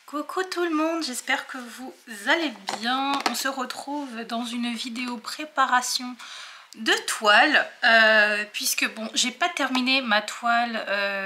Coucou tout le monde, j'espère que vous allez bien. On se retrouve dans une vidéo préparation de toile, puisque bon, j'ai pas terminé ma toile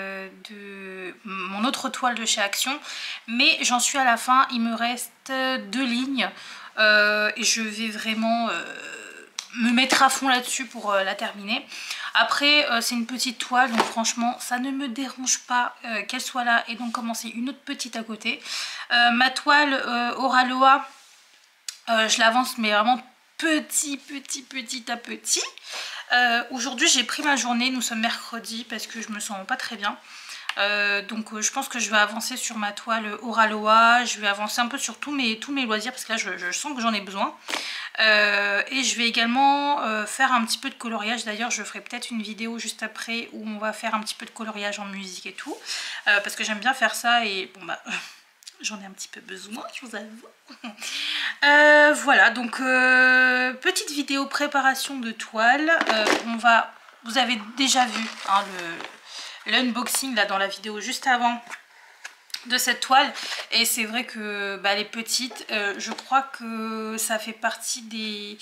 mon autre toile de chez Action, mais j'en suis à la fin. Il me reste 2 lignes et je vais vraiment me mettre à fond là-dessus pour la terminer. Après c'est une petite toile, donc franchement ça ne me dérange pas qu'elle soit là et donc commencer une autre petite à côté. Ma toile Oraloa, je l'avance mais vraiment petit à petit. Aujourd'hui j'ai pris ma journée, nous sommes mercredi parce que je me sens pas très bien. Donc je pense que je vais avancer sur ma toile Oraloa, je vais avancer un peu sur tous mes loisirs parce que là je sens que j'en ai besoin. Et je vais également faire un petit peu de coloriage. D'ailleurs je ferai peut-être une vidéo juste après où on va faire un petit peu de coloriage en musique et tout, parce que j'aime bien faire ça et bon bah j'en ai un petit peu besoin, je vous avoue. Voilà, donc petite vidéo préparation de toile. Vous avez déjà vu hein, l'unboxing là dans la vidéo juste avant de cette toile, et c'est vrai que bah, les petites, je crois que ça fait partie des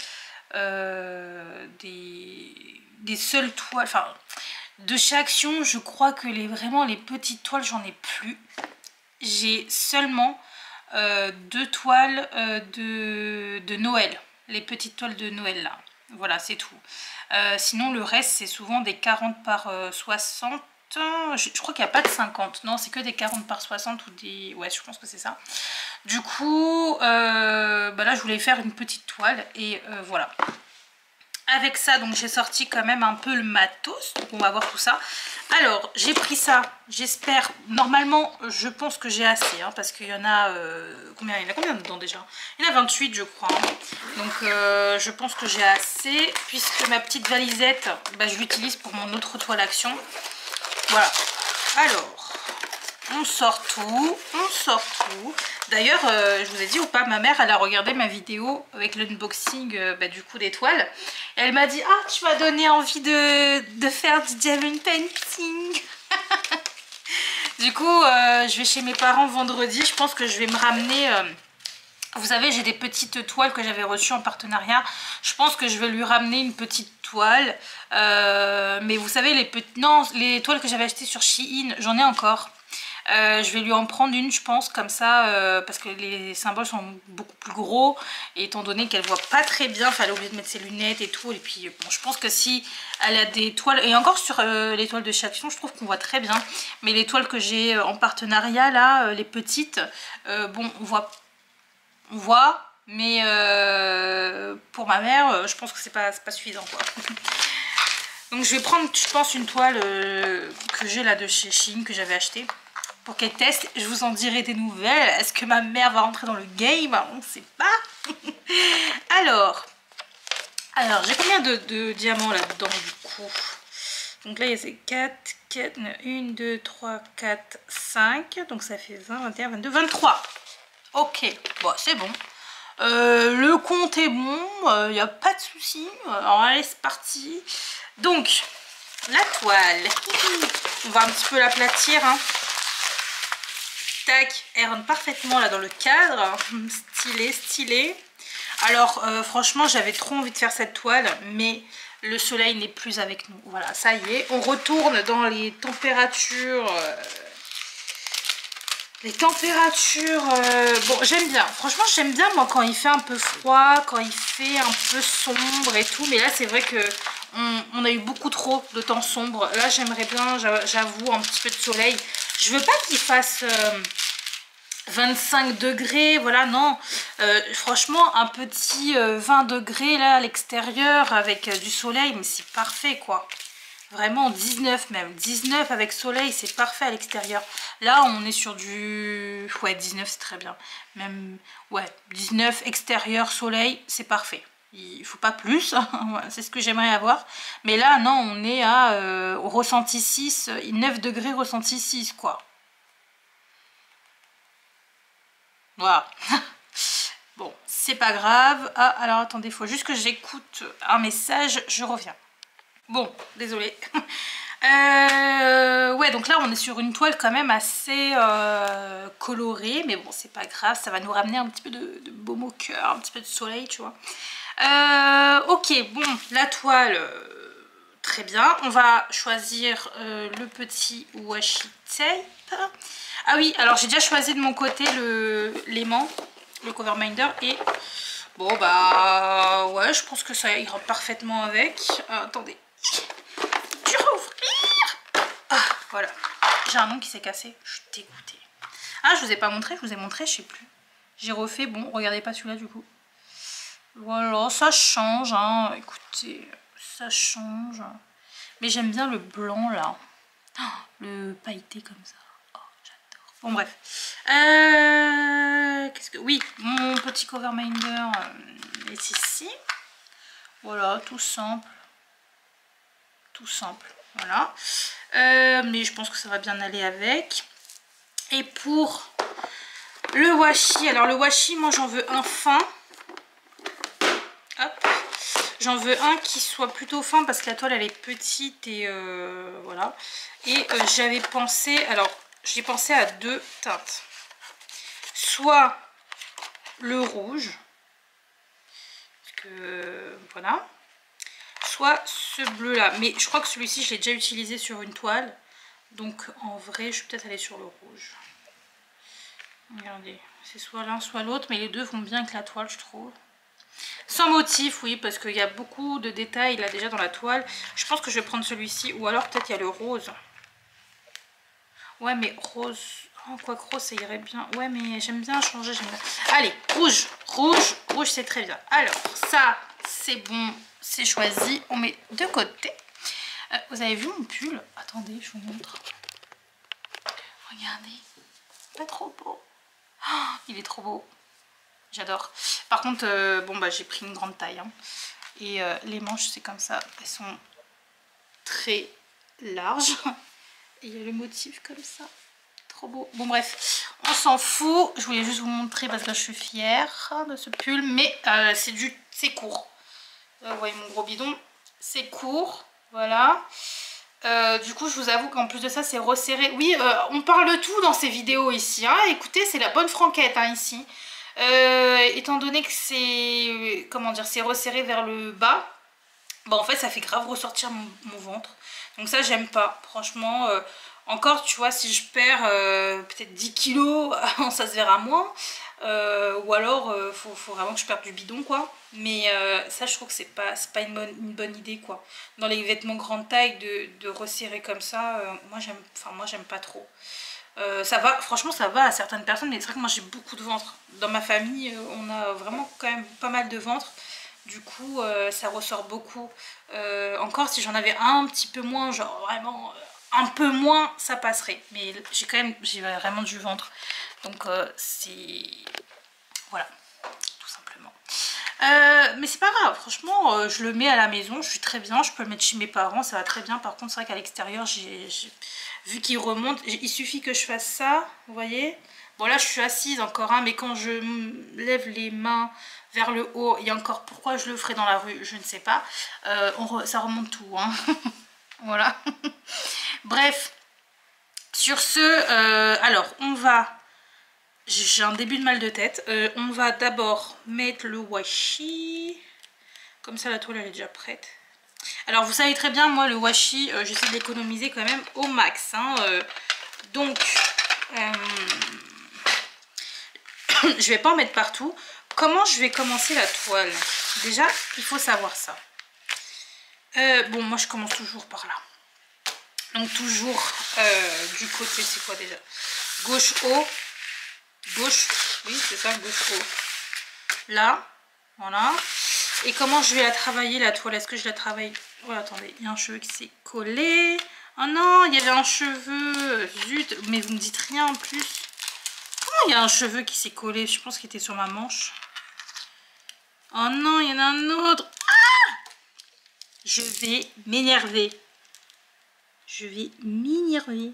seules toiles, enfin de chez Action, je crois que vraiment les petites toiles j'en ai plus. J'ai seulement 2 toiles de Noël, les petites toiles de Noël là, voilà c'est tout. Sinon le reste c'est souvent des 40 par 60. Je crois qu'il n'y a pas de 50, non c'est que des 40 par 60 ou des... ouais je pense que c'est ça. Du coup bah là je voulais faire une petite toile et voilà. Avec ça donc j'ai sorti quand même un peu le matos, donc on va voir tout ça. Alors j'ai pris ça, j'espère, normalement je pense que j'ai assez hein, parce qu'il y en a combien dedans déjà? Il y en a 28 je crois hein. Donc je pense que j'ai assez, puisque ma petite valisette bah, je l'utilise pour mon autre toile Action. Voilà, alors on sort tout, D'ailleurs, je vous ai dit ou pas, ma mère elle a regardé ma vidéo avec l'unboxing bah, du coup des toiles. Et elle m'a dit ah tu m'as donné envie de faire du diamond painting. Du coup je vais chez mes parents vendredi, je pense que je vais me ramener... Vous savez j'ai des petites toiles que j'avais reçues en partenariat. Je pense que je vais lui ramener une petite toile. Mais vous savez les toiles que j'avais achetées sur Shein, j'en ai encore. Je vais lui en prendre une je pense comme ça parce que les symboles sont beaucoup plus gros et étant donné qu'elle voit pas très bien, enfin elle est obligée de mettre ses lunettes et tout, et puis bon, je pense que si elle a des toiles, et encore sur les toiles de chez Action je trouve qu'on voit très bien, mais les toiles que j'ai en partenariat là, les petites, bon on voit mais pour ma mère je pense que c'est pas suffisant quoi. Donc je vais prendre je pense une toile que j'ai là de chez Shein que j'avais acheté pour qu'elle teste. Je vous en dirai des nouvelles. Est-ce que ma mère va rentrer dans le game? On ne sait pas. alors j'ai combien de diamants là-dedans du coup? Donc là il y a ces 4, 1, 2, 3, 4, 5. Donc ça fait 20, 21, 22, 23. Ok, bon c'est bon. Le compte est bon, il n'y a pas de souci. Alors allez c'est parti. Donc la toile, on va un petit peu l'aplatir hein. Tac, elle rentre parfaitement là dans le cadre, stylé. Alors franchement j'avais trop envie de faire cette toile, mais le soleil n'est plus avec nous. Voilà, ça y est, on retourne dans les températures. Bon j'aime bien, franchement j'aime bien moi quand il fait un peu froid, quand il fait un peu sombre et tout, mais là c'est vrai que on a eu beaucoup trop de temps sombre. Là j'aimerais bien, j'avoue, un petit peu de soleil. Je veux pas qu'il fasse 25 degrés, voilà, non. Franchement un petit 20 degrés là à l'extérieur avec du soleil, mais c'est parfait quoi. Vraiment 19 même, 19 avec soleil, c'est parfait à l'extérieur. Là on est sur du... ouais 19 c'est très bien. Même, ouais 19 extérieur soleil, c'est parfait. Il faut pas plus, c'est ce que j'aimerais avoir. Mais là non, on est à au ressenti 6, 9 degrés ressenti 6 quoi. Voilà. Bon, c'est pas grave. Ah alors attendez, il faut juste que j'écoute un message, je reviens. Bon, désolé. Ouais, donc là on est sur une toile quand même assez colorée, mais bon c'est pas grave, ça va nous ramener un petit peu de baume au cœur, un petit peu de soleil, tu vois. Ok, bon, la toile, très bien. On va choisir le petit washi tape. Ah oui, alors j'ai déjà choisi de mon côté l'aimant, le cover minder, et bon bah ouais, je pense que ça ira parfaitement avec. Attendez, dur à ouvrir. Ah, voilà, j'ai un ongle qui s'est cassé, je suis dégoûtée. Ah, je vous ai pas montré, je vous ai montré, je sais plus. J'ai refait, bon, regardez pas celui-là du coup. Voilà, ça change, hein. Écoutez, ça change. Mais j'aime bien le blanc là. Oh, le pailleté comme ça. Oh, j'adore. Bon, bref. Qu'est-ce que... Oui, mon petit cover minder est ici. Voilà, tout simple. Tout simple. Voilà. Mais je pense que ça va bien aller avec. Et pour le washi, alors le washi, moi j'en veux un fin. Hop. J'en veux un qui soit plutôt fin parce que la toile elle est petite et voilà. Et j'avais pensé, alors j'ai pensé à deux teintes. Soit le rouge, parce que voilà. Soit ce bleu là. Mais je crois que celui-ci je l'ai déjà utilisé sur une toile. Donc en vrai je vais peut-être aller sur le rouge. Regardez, c'est soit l'un soit l'autre, mais les deux vont bien avec la toile je trouve. Sans motif, oui, parce qu'il y a beaucoup de détails là déjà dans la toile. Je pense que je vais prendre celui-ci, ou alors peut-être il y a le rose. Ouais, mais rose... Oh, quoique rose, ça irait bien. Ouais, mais j'aime bien changer, j'aime bien. Allez, rouge, rouge, rouge, c'est très bien. Alors, ça, c'est bon, c'est choisi. On met de côté. Vous avez vu mon pull? Attendez, je vous montre. Regardez. Pas trop beau. Oh, il est trop beau. J'adore. Par contre, bon bah j'ai pris une grande taille. Hein. Et les manches, c'est comme ça. Elles sont très larges. Et il y a le motif comme ça. Trop beau. Bon bref, on s'en fout. Je voulais juste vous montrer parce que là, je suis fière de ce pull. Mais c'est court. Là, vous voyez mon gros bidon. C'est court. Voilà. Du coup, je vous avoue qu'en plus de ça, c'est resserré. Oui, on parle tout dans ces vidéos ici. Hein. Écoutez, c'est la bonne franquette hein, ici. Étant donné que c'est, comment dire, c'est resserré vers le bas, bah en fait ça fait grave ressortir mon ventre. Donc ça j'aime pas, franchement. Encore tu vois, si je perds peut-être 10 kilos, ça se verra moins. Ou alors faut vraiment que je perde du bidon quoi. Mais ça je trouve que c'est pas une bonne idée quoi. Dans les vêtements grande taille de resserrer comme ça, moi j'aime pas trop. Ça va, franchement ça va à certaines personnes, mais c'est vrai que moi j'ai beaucoup de ventre. Dans ma famille, on a vraiment quand même pas mal de ventre. Du coup, ça ressort beaucoup. Encore si j'en avais un petit peu moins, genre vraiment un peu moins, ça passerait. Mais j'ai vraiment du ventre. Donc c'est... Voilà, tout simplement. Mais c'est pas grave, franchement, je le mets à la maison, je suis très bien. Je peux le mettre chez mes parents, ça va très bien. Par contre, c'est vrai qu'à l'extérieur, vu qu'il remonte, il suffit que je fasse ça, vous voyez. Bon là je suis assise encore, hein, mais quand je lève les mains vers le haut, il y a encore, pourquoi je le ferai dans la rue, je ne sais pas. Ça remonte tout, hein. Voilà. Bref, sur ce, alors on va... J'ai un début de mal de tête. On va d'abord mettre le washi. Comme ça la toile elle est déjà prête. Alors vous savez très bien, moi le washi, j'essaie de l'économiser quand même au max. Hein, donc, je vais pas en mettre partout. Comment je vais commencer la toile? Déjà, il faut savoir ça. Bon, moi je commence toujours par là. Donc toujours du côté, c'est quoi déjà? Gauche haut. Gauche, oui c'est ça, gauche haut. Là, voilà. Et comment je vais la travailler la toile? Est-ce que je la travaille? Oh attendez, il y a un cheveu qui s'est collé. Oh non, il y avait un cheveu. Zut, mais vous me dites rien en plus. Comment il y a un cheveu qui s'est collé? Je pense qu'il était sur ma manche. Oh non, il y en a un autre. Ah! Je vais m'énerver. Je vais m'énerver.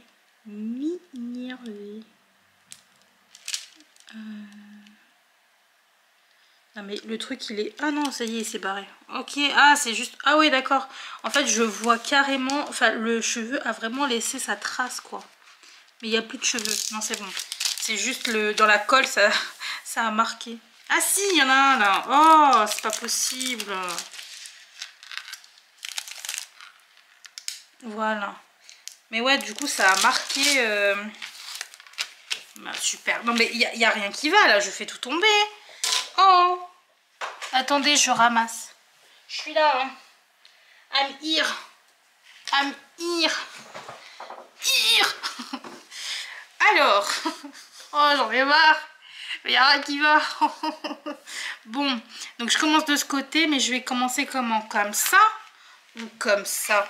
M'énerver. Non mais le truc il est... Ah non, ça y est, il s'est barré. Ok, ah c'est juste... Ah oui d'accord. En fait je vois carrément... Enfin le cheveu a vraiment laissé sa trace quoi. Mais il n'y a plus de cheveux. Non c'est bon. C'est juste dans la colle ça, ça a marqué. Ah si, il y en a un là. Oh, c'est pas possible. Voilà. Mais ouais, du coup ça a marqué... Bah, super. Non mais il y a rien qui va là, je fais tout tomber. Oh. Attendez, je ramasse. Je suis là. Hein. I'm here. I'm here. Here. Alors. Oh, j'en ai marre. Il n'y a rien qui va. Bon, donc je commence de ce côté, mais je vais commencer comment? Comme ça ou comme ça?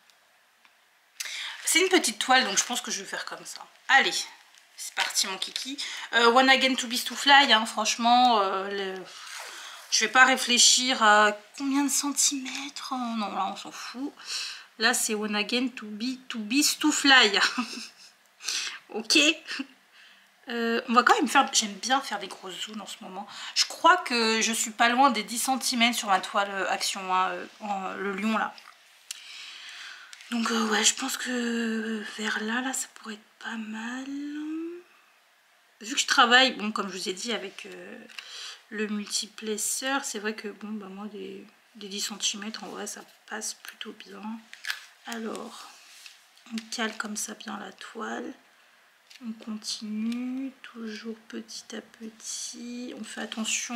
C'est une petite toile, donc je pense que je vais faire comme ça. Allez, c'est parti mon kiki. One Again to Beast to Fly, hein, franchement, je vais pas réfléchir à combien de centimètres. Non, là on s'en fout. Là c'est One Again to Beast to Fly. Ok. On va quand même faire... J'aime bien faire des grosses zooms en ce moment. Je crois que je suis pas loin des 10 cm sur ma toile Action, hein, le lion là. Donc ouais, je pense que vers là, ça pourrait être pas mal. Vu que je travaille, bon, comme je vous ai dit, avec le multiplesseur, c'est vrai que bon, bah moi, des 10 cm, en vrai, ça passe plutôt bien. Alors, on cale comme ça bien la toile. On continue, toujours petit à petit. On fait attention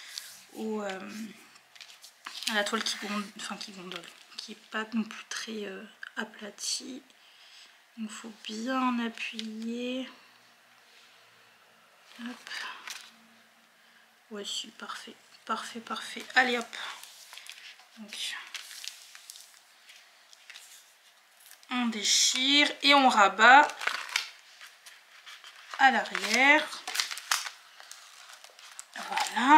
à la toile qui gondole, qui n'est pas non plus très aplatie. Il faut bien appuyer. Hop. Ouais, si, parfait. Parfait, parfait. Allez, hop. Donc, on déchire et on rabat à l'arrière. Voilà.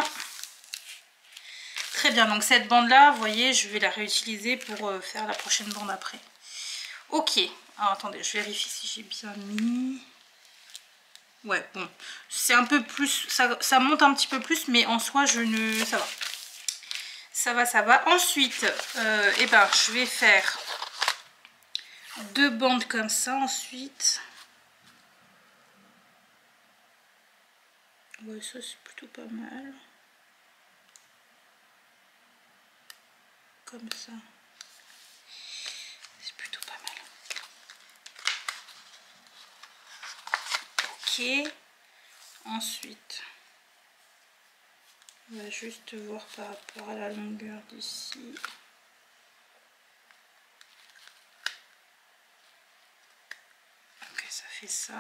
Très bien, donc cette bande là, vous voyez, je vais la réutiliser pour faire la prochaine bande après. Ok, alors attendez, je vérifie si j'ai bien mis. Ouais, bon, c'est un peu plus, ça monte un petit peu plus, mais en soi, ça va. Ça va, ça va. Ensuite, eh ben, je vais faire 2 bandes comme ça, ensuite. Ouais, ça c'est plutôt pas mal. Comme ça. C'est plutôt pas mal. Ok. Ensuite, on va juste voir par rapport à la longueur d'ici. Ok, ça fait ça.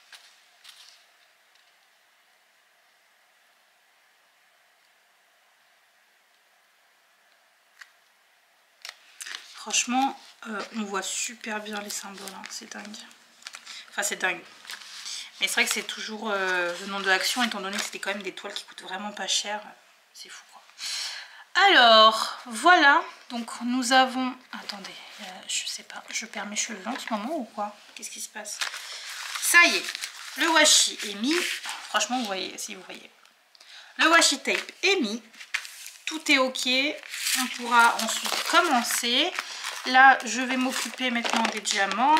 Franchement, on voit super bien les symboles, hein. C'est dingue. Enfin, c'est dingue. Mais c'est vrai que c'est toujours venant de Action, étant donné que c'était quand même des toiles qui coûtent vraiment pas cher. C'est fou, quoi. Alors, voilà. Donc, nous avons... Attendez, je sais pas. Je perds mes cheveux en ce moment ou quoi? Qu'est-ce qui se passe? Ça y est, le washi est mis. Franchement, vous voyez, si vous voyez. Le washi tape est mis. Tout est ok. On pourra ensuite commencer. Là, je vais m'occuper maintenant des diamants.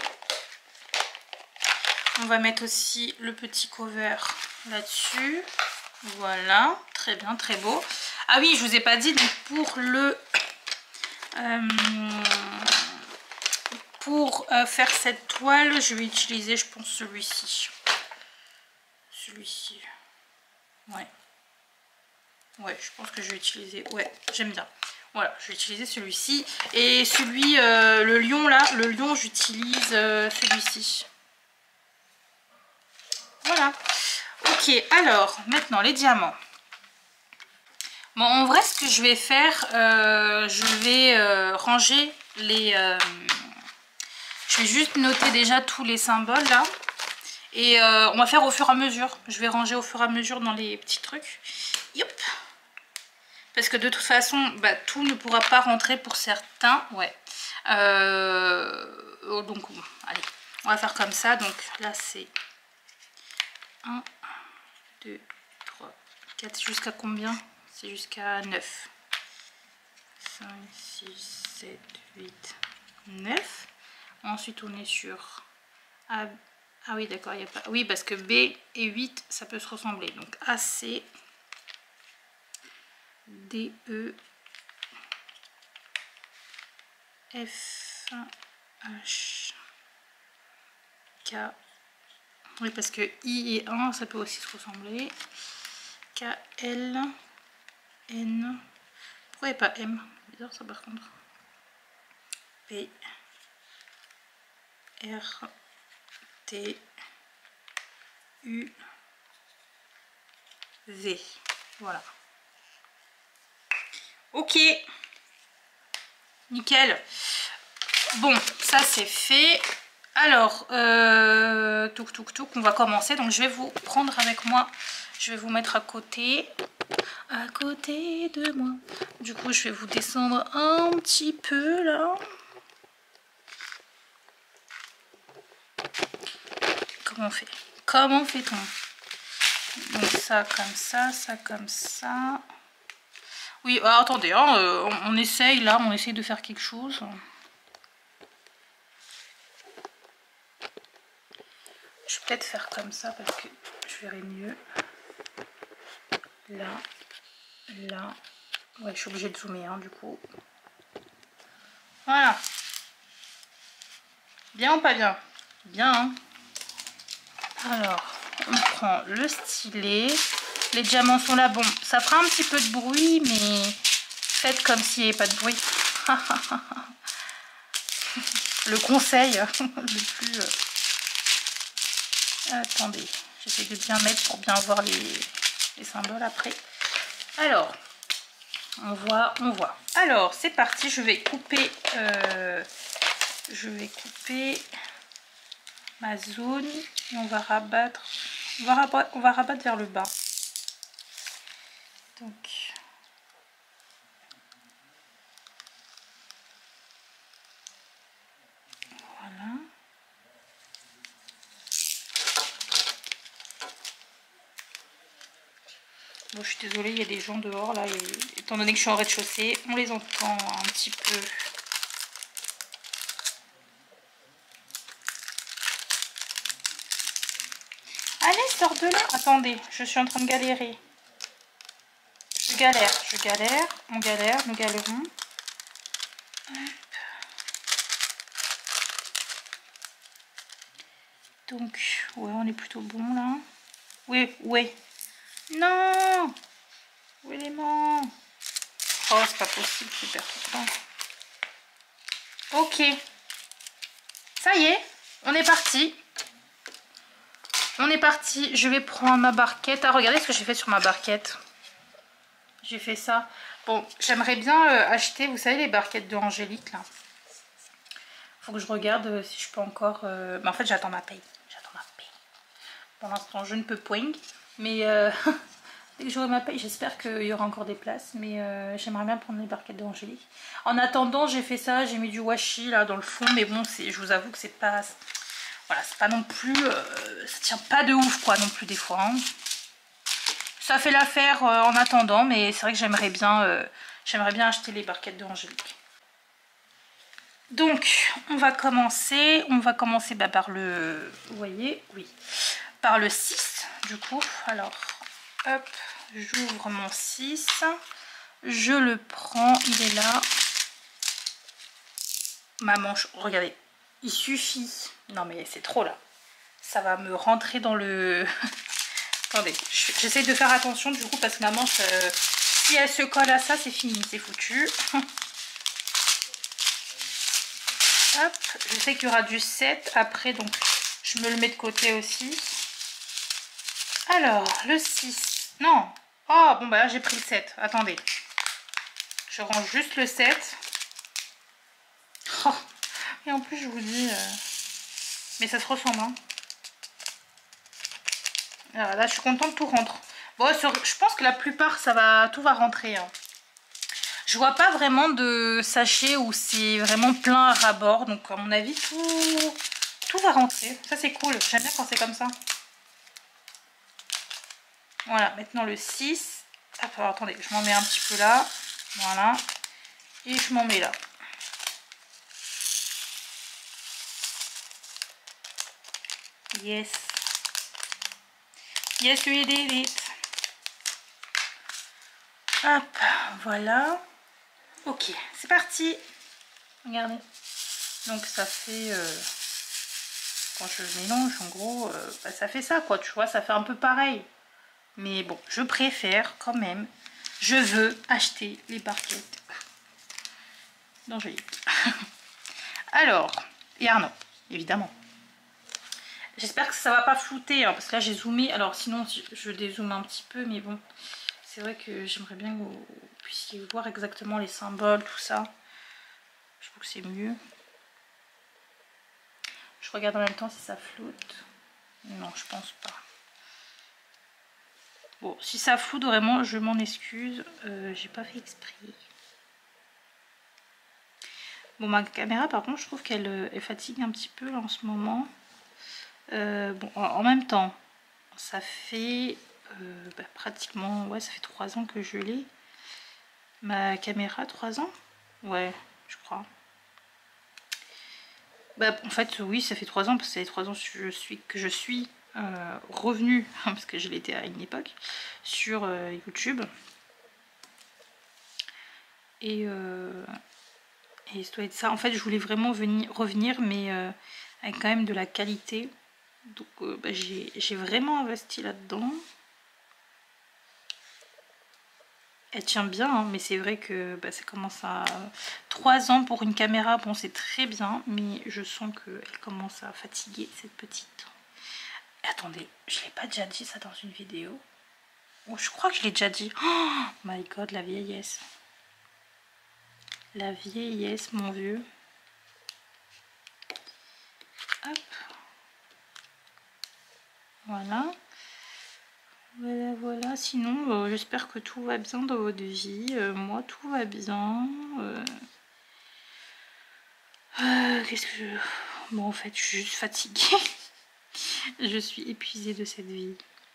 On va mettre aussi le petit cover là-dessus. Voilà, très bien, très beau. Ah oui, je vous ai pas dit, donc pour faire cette toile, je vais utiliser, je pense, celui-ci. Celui-ci. Ouais. Ouais, je pense que je vais utiliser. Ouais, j'aime bien. Voilà, je vais utiliser celui-ci. Et celui, le lion là, le lion, j'utilise celui-ci. Voilà. Ok, alors, maintenant les diamants. Bon, en vrai, ce que je vais faire, je vais ranger les... je vais juste noter déjà tous les symboles là. Et on va faire au fur et à mesure. Je vais ranger au fur et à mesure dans les petits trucs. Yop. Parce que de toute façon, bah, tout ne pourra pas rentrer pour certains. Ouais. Donc, bon, allez. On va faire comme ça. Donc là, c'est 1, 2, 3, 4 jusqu'à combien? C'est jusqu'à 9. 5, 6, 7, 8, 9. Ensuite on est sur A. Ah oui d'accord, il n'y a pas. Oui parce que B et 8 ça peut se ressembler. Donc AC, DE, F, H, K. Oui parce que I et 1 ça peut aussi se ressembler. K, L, N. Pourquoi il n'y a pas M? Bizarre ça par contre. P, R, T, U, V. Voilà. Ok. Nickel. Bon, ça c'est fait. Alors, touk, on va commencer. Donc je vais vous prendre avec moi. Je vais vous mettre à côté de moi. Du coup, je vais vous descendre un petit peu là. Comment fait-on? Donc ça comme ça comme ça. Oui, attendez, hein, on essaye là, on essaye de faire quelque chose. Je vais peut-être faire comme ça parce que je verrai mieux. Là, là. Ouais, je suis obligée de zoomer hein, du coup. Voilà. Bien ou pas bien? Bien. Hein. Alors, on prend le stylet. Les diamants sont là. Bon, ça fera un petit peu de bruit, mais faites comme s'il n'y avait pas de bruit. Le conseil le plus... Attendez, j'essaie de bien mettre pour bien voir les symboles après. Alors, on voit. Alors, c'est parti, je vais couper ma zone et on va rabattre. On va rabattre vers le bas. Donc, voilà. Bon, je suis désolée, il y a des gens dehors là, et étant donné que je suis en rez-de-chaussée, on les entend un petit peu. Allez, sors de là. Attendez, je suis en train de galérer. Je galère, on galère, nous galérons. Donc, ouais, on est plutôt bon là. Oui. Non. Où est l'aimant? Oh, c'est pas possible, c'est hyper frustrant. Ok. Ça y est, on est parti. Je vais prendre ma barquette. Ah, regardez ce que j'ai fait sur ma barquette. J'ai fait ça. Bon, j'aimerais bien acheter, vous savez, les barquettes de Angélique là. Faut que je regarde si je peux encore... Mais en fait, j'attends ma paye. Pour l'instant, je ne peux point. Mais dès que j'aurai ma paye, j'espère qu'il y aura encore des places. Mais j'aimerais bien prendre les barquettes de Angélique. En attendant, j'ai fait ça. J'ai mis du washi là dans le fond. Mais bon, je vous avoue que c'est pas... Voilà, c'est pas non plus... ça tient pas de ouf quoi non plus des fois. Hein. Ça fait l'affaire en attendant. Mais c'est vrai que j'aimerais bien acheter les barquettes de Angélique. Donc, on va commencer par le... Vous voyez? Oui. Par le 6, du coup. Alors, hop, j'ouvre mon 6. Je le prends, il est là. Ma manche, regardez. Il suffit. Non, mais c'est trop, là. Ça va me rentrer dans le... Attendez, j'essaie de faire attention, du coup, parce que ma manche, si elle se colle à ça, c'est fini, c'est foutu. Hop, je sais qu'il y aura du 7 après, donc je me le mets de côté aussi. Alors, le 6. Non. Oh, bon, bah là, j'ai pris le 7. Attendez. Je range juste le 7. Oh, et en plus, je vous dis... Mais ça se ressemble, hein. Alors, là, je suis contente, tout rentre. Bon, je pense que la plupart, tout va rentrer, hein. Je vois pas vraiment de sachet où c'est vraiment plein à ras-bord. Donc, à mon avis, tout va rentrer. Ça, c'est cool. J'aime bien quand c'est comme ça. Voilà, maintenant le 6. Hop, alors, attendez, je m'en mets un petit peu là. Voilà. Et je m'en mets là. Yes. Yes, we did it. Hop, voilà. Ok, c'est parti. Regardez. Donc ça fait... quand je mélange, en gros, bah, ça fait ça, quoi. Tu vois, ça fait un peu pareil. Mais bon, je préfère quand même. Je veux acheter les barquettes d'Angélique. Alors, et Arnaud, évidemment. J'espère que ça va pas flouter, hein, parce que là j'ai zoomé. Alors sinon, je dézoome un petit peu, mais bon. C'est vrai que j'aimerais bien que vous puissiez voir exactement les symboles, tout ça. Je trouve que c'est mieux. Je regarde en même temps si ça floute. Non, je pense pas. Bon, si ça floute vraiment, je m'en excuse. J'ai pas fait exprès. Bon, ma caméra, par contre, je trouve qu'elle fatigue un petit peu là, en ce moment. Bon, en même temps, ça fait bah, pratiquement... Ouais, ça fait 3 ans que je l'ai. Ma caméra, 3 ans? Ouais, je crois. Bah, en fait, oui, ça fait 3 ans, parce que ça fait 3 ans que je suis revenue, parce que je l'étais à une époque, sur YouTube. Et ça doit être ça. En fait, je voulais vraiment revenir, mais avec quand même de la qualité. Donc, bah, j'ai vraiment investi là-dedans. Elle tient bien, hein, mais c'est vrai que bah, ça commence à... 3 ans pour une caméra, bon c'est très bien, mais je sens qu'elle commence à fatiguer cette petite. Attendez, je l'ai pas déjà dit ça dans une vidéo? Oh, je crois que je l'ai déjà dit. Oh my god, la vieillesse. La vieillesse, mon vieux. Hop. Voilà. Voilà, voilà. Sinon, j'espère que tout va bien dans votre vie. Moi, tout va bien. Qu'est-ce que je... Bon, en fait, je suis juste fatiguée. Je suis épuisée de cette vie.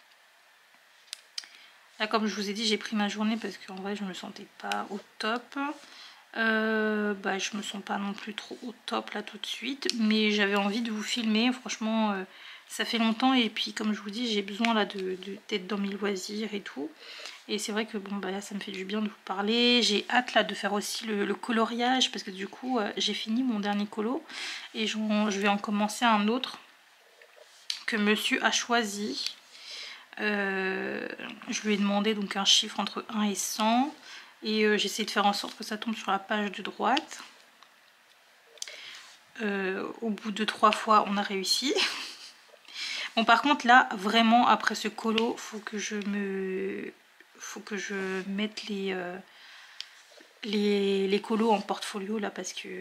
Là, comme je vous ai dit, j'ai pris ma journée parce qu'en vrai, je me sentais pas au top. Bah, je me sens pas non plus trop au top là tout de suite. Mais j'avais envie de vous filmer. Franchement, ça fait longtemps. Et puis, comme je vous dis, j'ai besoin là d'être dans mes loisirs et tout. Et c'est vrai que bon, bah là, ça me fait du bien de vous parler. J'ai hâte là de faire aussi le coloriage. Parce que du coup, j'ai fini mon dernier colo. Et je vais en commencer un autre que monsieur a choisi. Je lui ai demandé donc un chiffre entre 1 et 100 et j'essaie de faire en sorte que ça tombe sur la page de droite. Au bout de 3 fois on a réussi. Bon, par contre là vraiment après ce colo faut que je mette les colos en portfolio là, parce que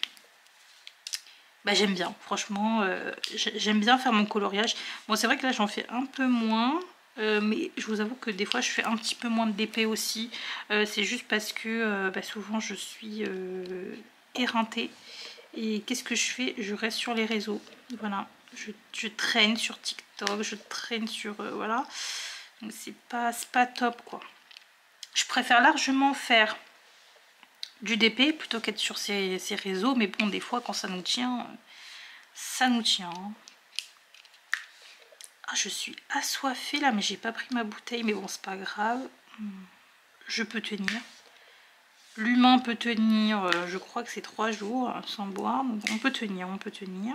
bah, j'aime bien, franchement, j'aime bien faire mon coloriage. Bon, c'est vrai que là j'en fais un peu moins, mais je vous avoue que des fois je fais un petit peu moins de DP aussi. C'est juste parce que bah, souvent je suis éreintée. Et qu'est-ce que je fais? Je reste sur les réseaux. Voilà, je traîne sur TikTok, je traîne sur... voilà. Donc c'est pas top, quoi. Je préfère largement faire du DP plutôt qu'être sur ces réseaux. Mais bon, des fois, quand ça nous tient... ça nous tient. Ah, je suis assoiffée là, mais j'ai pas pris ma bouteille. Mais bon, c'est pas grave. Je peux tenir. L'humain peut tenir, je crois que c'est 3 jours sans boire. Donc on peut tenir, on peut tenir.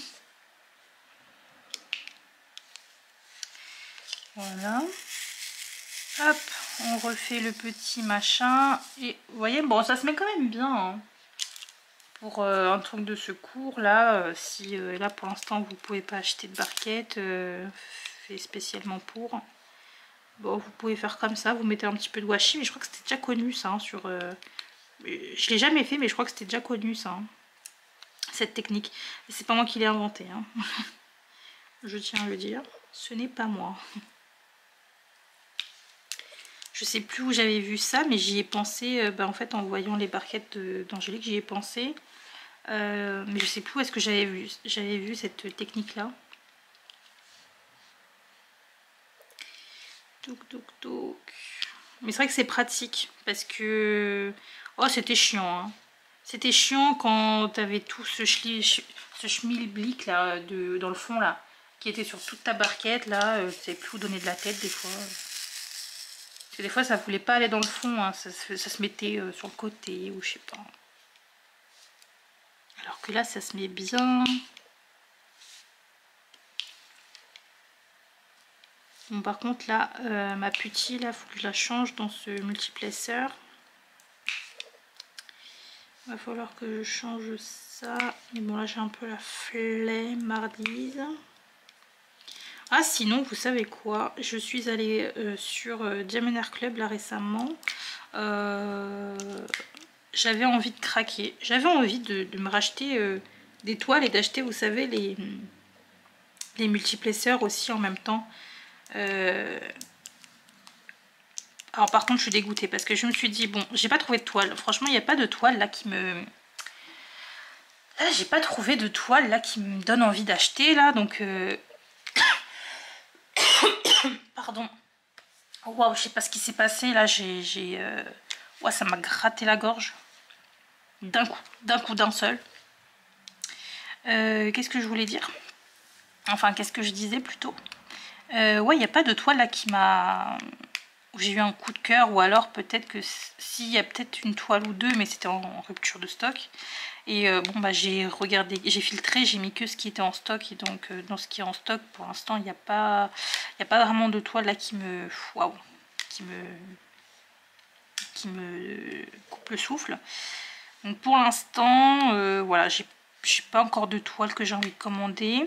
Voilà. Hop, on refait le petit machin. Et vous voyez, bon, ça se met quand même bien. Hein. Pour un truc de secours, là, si là pour l'instant vous pouvez pas acheter de barquette, fait spécialement pour. Bon, vous pouvez faire comme ça, vous mettez un petit peu de washi, mais je crois que c'était déjà connu ça. Hein, sur, je l'ai jamais fait, mais je crois que c'était déjà connu ça. Hein, cette technique. C'est pas moi qui l'ai inventé. Hein. Je tiens à le dire, ce n'est pas moi. Je sais plus où j'avais vu ça, mais j'y ai pensé, bah, en fait en voyant les barquettes d'Angélique, j'y ai pensé. Mais je sais plus où est-ce que j'avais vu cette technique là. Toc. Mais c'est vrai que c'est pratique parce que... Oh, c'était chiant, hein. C'était chiant quand t'avais tout ce schmilblick là, dans le fond là, qui était sur toute ta barquette là, tu savais plus où donner de la tête des fois. Parce que des fois ça voulait pas aller dans le fond, hein, ça se mettait sur le côté ou je sais pas. Alors que là ça se met bien. Bon, par contre là, ma putille là, faut que je la change dans ce multiplaceur. Va falloir que je change ça. Mais bon là j'ai un peu la flemmardise. Ah sinon vous savez quoi, je suis allée sur Diamond Hair Club là récemment. J'avais envie de craquer. J'avais envie de me racheter des toiles et d'acheter, vous savez, les multiplaceurs aussi en même temps. Alors par contre je suis dégoûtée parce que je me suis dit bon, j'ai pas trouvé de toile. Franchement il n'y a pas de toile là qui me... Là j'ai pas trouvé de toile là qui me donne envie d'acheter là, donc... Pardon. Waouh, je sais pas ce qui s'est passé là, ouais, ça m'a gratté la gorge. D'un coup, d'un seul. Qu'est-ce que je voulais dire? Enfin, qu'est-ce que je disais plutôt? Ouais, il n'y a pas de toile là qui m'a... où j'ai eu un coup de cœur, ou alors peut-être que s'il y a peut-être une toile ou deux, mais c'était en rupture de stock. Et bon bah j'ai regardé, j'ai filtré, j'ai mis que ce qui était en stock, et donc dans ce qui est en stock pour l'instant il n'y a pas vraiment de toile là qui me... Waouh, qui me coupe le souffle. Donc pour l'instant voilà, j'ai pas encore de toile que j'ai envie de commander.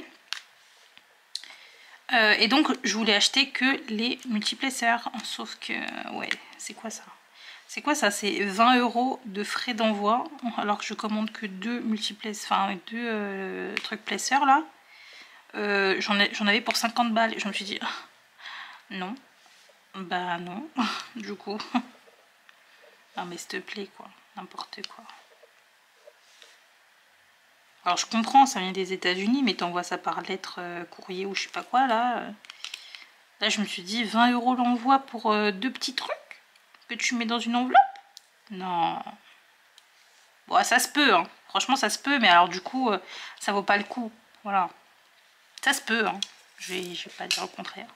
Et donc je voulais acheter que les multiplaceurs, sauf que ouais, c'est quoi ça? C'est quoi ça? C'est 20 € de frais d'envoi alors que je commande que deux multiplaceurs, enfin deux trucs placeurs là. J'en avais pour 50 balles et je me suis dit non, bah non, du coup. Non mais s'il te plaît quoi, n'importe quoi. Alors je comprends, ça vient des États-Unis, mais t'envoies ça par lettre courrier ou je sais pas quoi là. Là je me suis dit 20 € l'envoi pour deux petits trucs que tu mets dans une enveloppe. Non. Bon, ça se peut, hein. Franchement ça se peut, mais alors du coup ça vaut pas le coup. Voilà. Ça se peut, hein. Je vais pas dire le contraire.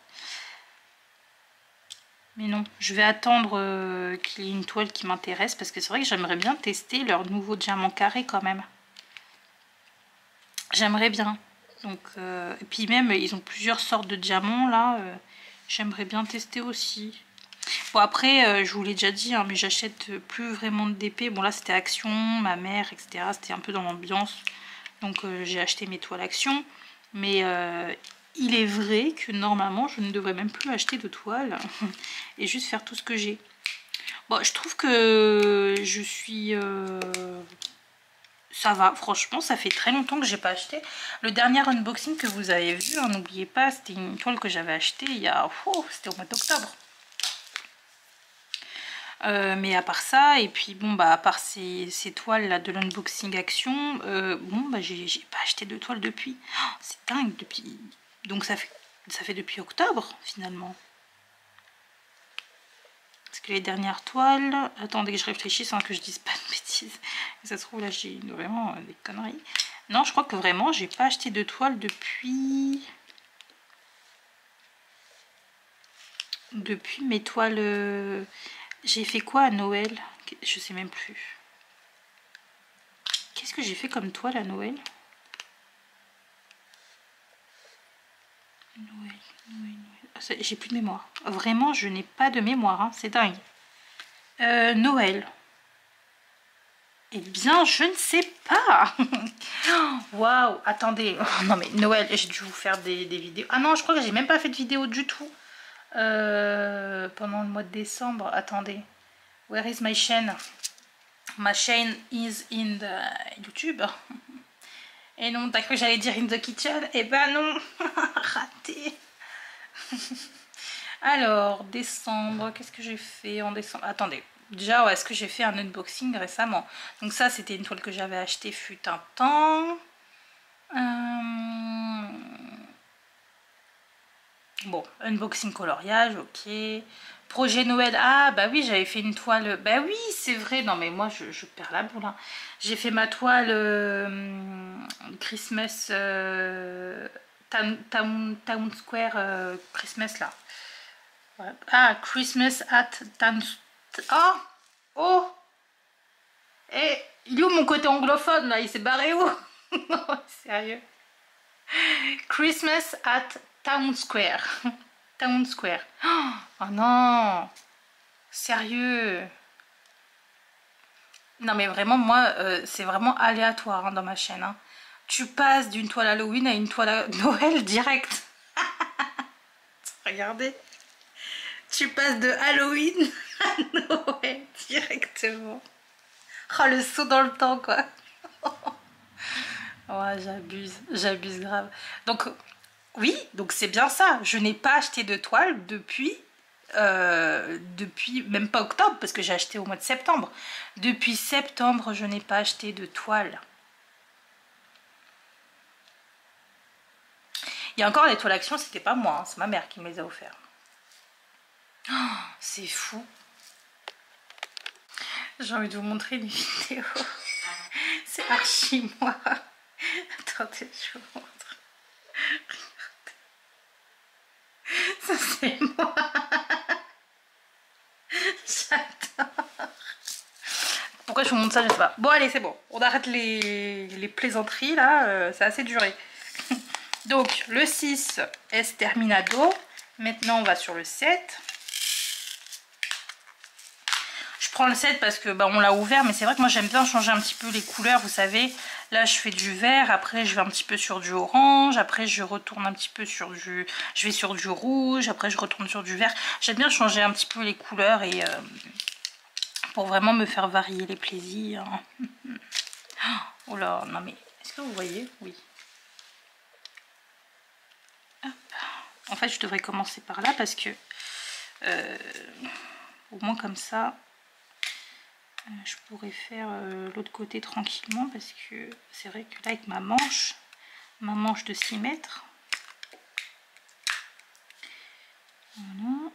Mais non, je vais attendre qu'il y ait une toile qui m'intéresse, parce que c'est vrai que j'aimerais bien tester leur nouveau diamant carré quand même. J'aimerais bien. Donc, et puis même, ils ont plusieurs sortes de diamants là. J'aimerais bien tester aussi. Bon après, je vous l'ai déjà dit, hein, mais j'achète plus vraiment de DP. Bon là c'était Action, ma mère, etc. C'était un peu dans l'ambiance. Donc j'ai acheté mes toiles Action. Mais il est vrai que normalement je ne devrais même plus acheter de toiles et juste faire tout ce que j'ai. Bon, je trouve que je suis... ça va, franchement, ça fait très longtemps que j'ai pas acheté. Le dernier unboxing que vous avez vu, hein, n'oubliez pas, c'était une toile que j'avais achetée il y a... Oh, c'était au mois d'octobre. Mais à part ça, et puis bon bah à part ces toiles là de l'unboxing Action, bon bah j'ai pas acheté de toiles depuis. Oh, c'est dingue, depuis... Donc ça fait depuis octobre finalement. Parce que les dernières toiles... Attendez que je réfléchisse, hein, que je dise pas de bêtises. Ça se trouve là j'ai vraiment des conneries. Non, je crois que vraiment j'ai pas acheté de toiles depuis mes toiles... J'ai fait quoi à Noël? Je sais même plus. Qu'est-ce que j'ai fait comme toile à Noël? Noël. J'ai plus de mémoire. Vraiment, je n'ai pas de mémoire. Hein. C'est dingue. Noël. Eh bien, je ne sais pas. Waouh, attendez. Oh, non mais Noël, j'ai dû vous faire des vidéos. Ah non, je crois que j'ai même pas fait de vidéo du tout. Pendant le mois de décembre. Attendez. Where is my chain? My chain is in the YouTube. Et non, t'as cru que j'allais dire in the kitchen? Eh ben non. Raté. Alors, décembre, qu'est-ce que j'ai fait en décembre? Attendez, déjà, ouais, est-ce que j'ai fait un unboxing récemment? Donc ça, c'était une toile que j'avais achetée fut un temps. Bon, unboxing coloriage, ok. Projet Noël, ah bah oui, j'avais fait une toile. Bah oui, c'est vrai. Non mais moi je perds la boule, hein. J'ai fait ma toile Christmas Town Square Christmas là. Ouais. Ah, Christmas at Town. Oh, oh. Eh, il est où mon côté anglophone là? Il s'est barré où? Non, sérieux. Christmas at Town Square. Town Square. Oh non, sérieux. Non mais vraiment, moi, c'est vraiment aléatoire hein, dans ma chaîne. Hein. Tu passes d'une toile Halloween à une toile à Noël direct. Regardez. Tu passes de Halloween à Noël directement. Oh, le saut dans le temps, quoi. Ouais, j'abuse grave. Donc, oui, donc c'est bien ça. Je n'ai pas acheté de toile depuis même pas octobre, parce que j'ai acheté au mois de septembre. Depuis septembre, je n'ai pas acheté de toile. Il y a encore les toiles Action, c'était pas moi, hein, c'est ma mère qui me les a offerts. Oh, c'est fou. J'ai envie de vous montrer une vidéo. C'est archi moi. Attendez, je vous montre. Regardez. Ça c'est moi. J'adore. Pourquoi je vous montre ça, je sais pas. Bon allez, c'est bon. On arrête les plaisanteries là, ça a assez duré. Donc le 6 est terminado. Maintenant on va sur le 7. Je prends le 7 parce que bah, on l'a ouvert, mais c'est vrai que moi j'aime bien changer un petit peu les couleurs, vous savez. Là je fais du vert, après je vais un petit peu sur du orange, après je retourne un petit peu sur du... Je vais sur du rouge, après je retourne sur du vert. J'aime bien changer un petit peu les couleurs et pour vraiment me faire varier les plaisirs. Oh là, non mais, est-ce que vous voyez? Oui. Hop. En fait je devrais commencer par là parce que au moins comme ça je pourrais faire l'autre côté tranquillement, parce que c'est vrai que là avec ma manche de 6 mètres, voilà.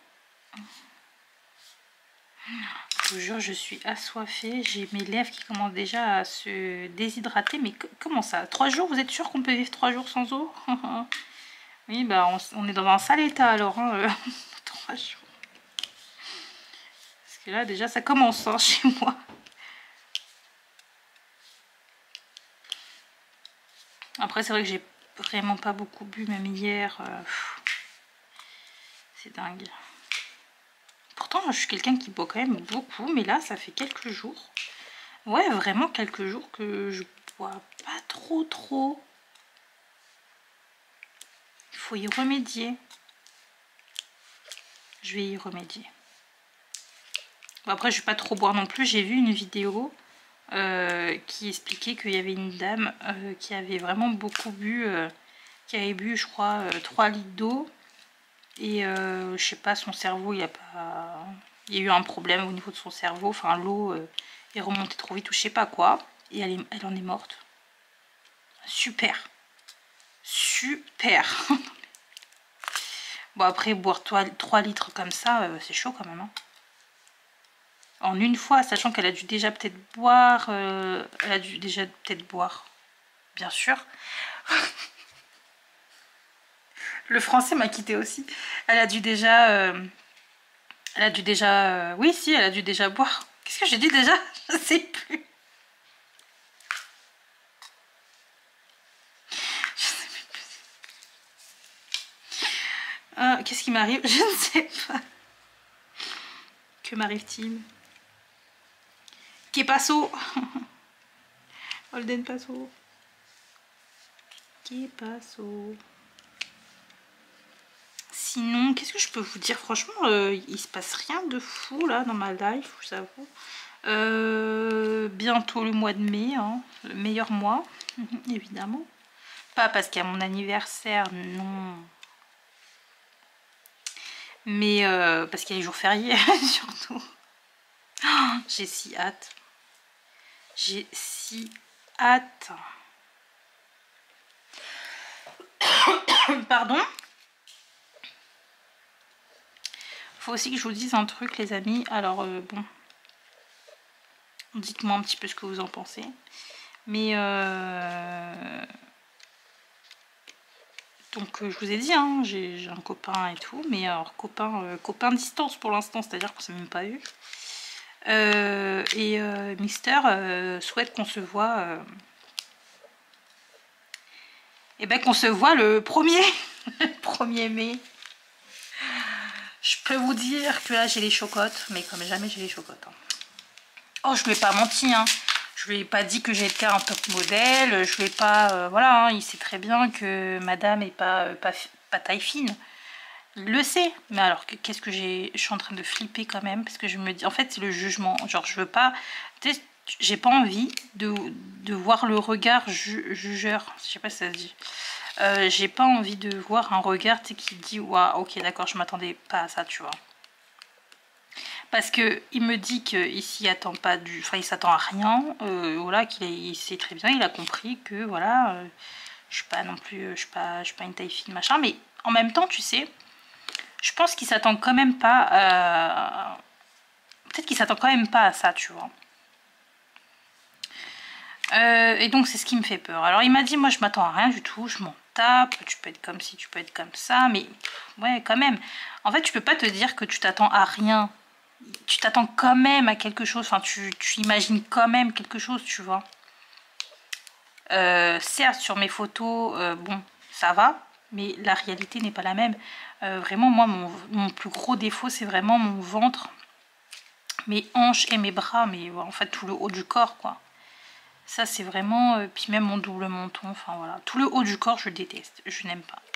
Je vous jure, je suis assoiffée, j'ai mes lèvres qui commencent déjà à se déshydrater. Mais comment ça, 3 jours? Vous êtes sûr qu'on peut vivre 3 jours sans eau? Oui, bah on est dans un sale état alors, hein, 3 jours. Parce que là déjà ça commence hein, chez moi. Après c'est vrai que j'ai vraiment pas beaucoup bu, même hier. C'est dingue. Pourtant je suis quelqu'un qui boit quand même beaucoup, mais là ça fait quelques jours. Ouais, vraiment quelques jours que je bois pas trop. Il faut y remédier. Je vais y remédier. Bon, après je vais pas trop boire non plus. J'ai vu une vidéo qui expliquait qu'il y avait une dame qui avait vraiment beaucoup bu, qui avait bu je crois 3 litres d'eau, et je sais pas, son cerveau il y a eu un problème au niveau de son cerveau, enfin l'eau est remontée trop vite ou je sais pas quoi, et elle en est morte. Super Bon après boire 3 litres comme ça c'est chaud quand même hein. En une fois, sachant qu'elle a dû déjà peut-être boire, bien sûr. Le français m'a quitté aussi. Elle a dû déjà, oui si, elle a dû déjà boire. Qu'est-ce que j'ai dit déjà? Je sais plus. Qu'est-ce qui m'arrive? Je ne sais pas. Que m'arrive-t-il? Que passo? Holden passo. Que passo? Sinon, qu'est-ce que je peux vous dire? Franchement, il se passe rien de fou là dans ma life, je vous avoue. Bientôt le mois de mai, hein, le meilleur mois, évidemment. Pas parce qu'il y a mon anniversaire, non. Mais parce qu'il y a les jours fériés, surtout. Oh, j'ai si hâte. J'ai si hâte. Pardon. Faut aussi que je vous dise un truc les amis. Alors bon, dites-moi un petit peu ce que vous en pensez. Mais donc je vous ai dit, hein, j'ai un copain et tout. Mais alors copain distance pour l'instant, c'est-à-dire qu'on s'est même pas eu. Mister souhaite qu'on se voit. Et ben qu'on se voit le 1er 1er mai. Je peux vous dire que là j'ai les chocottes, mais comme jamais j'ai les chocottes. Hein. Oh, je lui ai pas menti, hein. Je lui ai pas dit que j'étais un top modèle. Je lui ai pas, voilà, hein, il sait très bien que Madame est pas taille fine. Il le sait. Mais alors qu'est-ce que je suis en train de flipper quand même parce que je me dis, en fait c'est le jugement. Genre je veux pas, j'ai pas envie de voir le regard jugeur. Je sais pas si ça se dit. J'ai pas envie de voir un regard qui dit waouh, ok d'accord, je m'attendais pas à ça, tu vois, parce que il me dit qu'il s'y attend pas il s'attend à rien, voilà, il sait très bien, il a compris que voilà, je suis pas non plus, je suis pas une taille fine machin, mais en même temps tu sais, je pense qu'il s'attend quand même pas peut-être qu'il s'attend quand même pas à ça, tu vois. Et donc c'est ce qui me fait peur. Alors il m'a dit moi je m'attends à rien du tout, je m'en tape, tu peux être comme ci, tu peux être comme ça, mais ouais quand même. En fait tu peux pas te dire que tu t'attends à rien, tu t'attends quand même à quelque chose, enfin tu imagines quand même quelque chose, tu vois. Certes sur mes photos, bon ça va, mais la réalité n'est pas la même. Vraiment moi mon plus gros défaut c'est vraiment mon ventre, mes hanches et mes bras, mais en fait tout le haut du corps quoi. Ça c'est vraiment, puis même mon double menton, enfin voilà. Tout le haut du corps je déteste, je n'aime pas.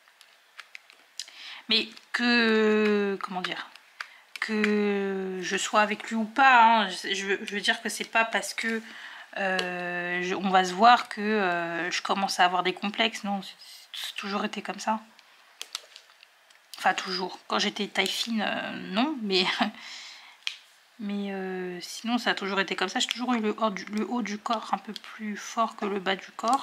Mais que, comment dire, que je sois avec lui ou pas, hein, je veux dire que c'est pas parce que on va se voir que je commence à avoir des complexes, non, c'est toujours été comme ça. Enfin toujours, quand j'étais taille fine, non, mais... Mais sinon ça a toujours été comme ça, j'ai toujours eu le haut du corps un peu plus fort que le bas du corps.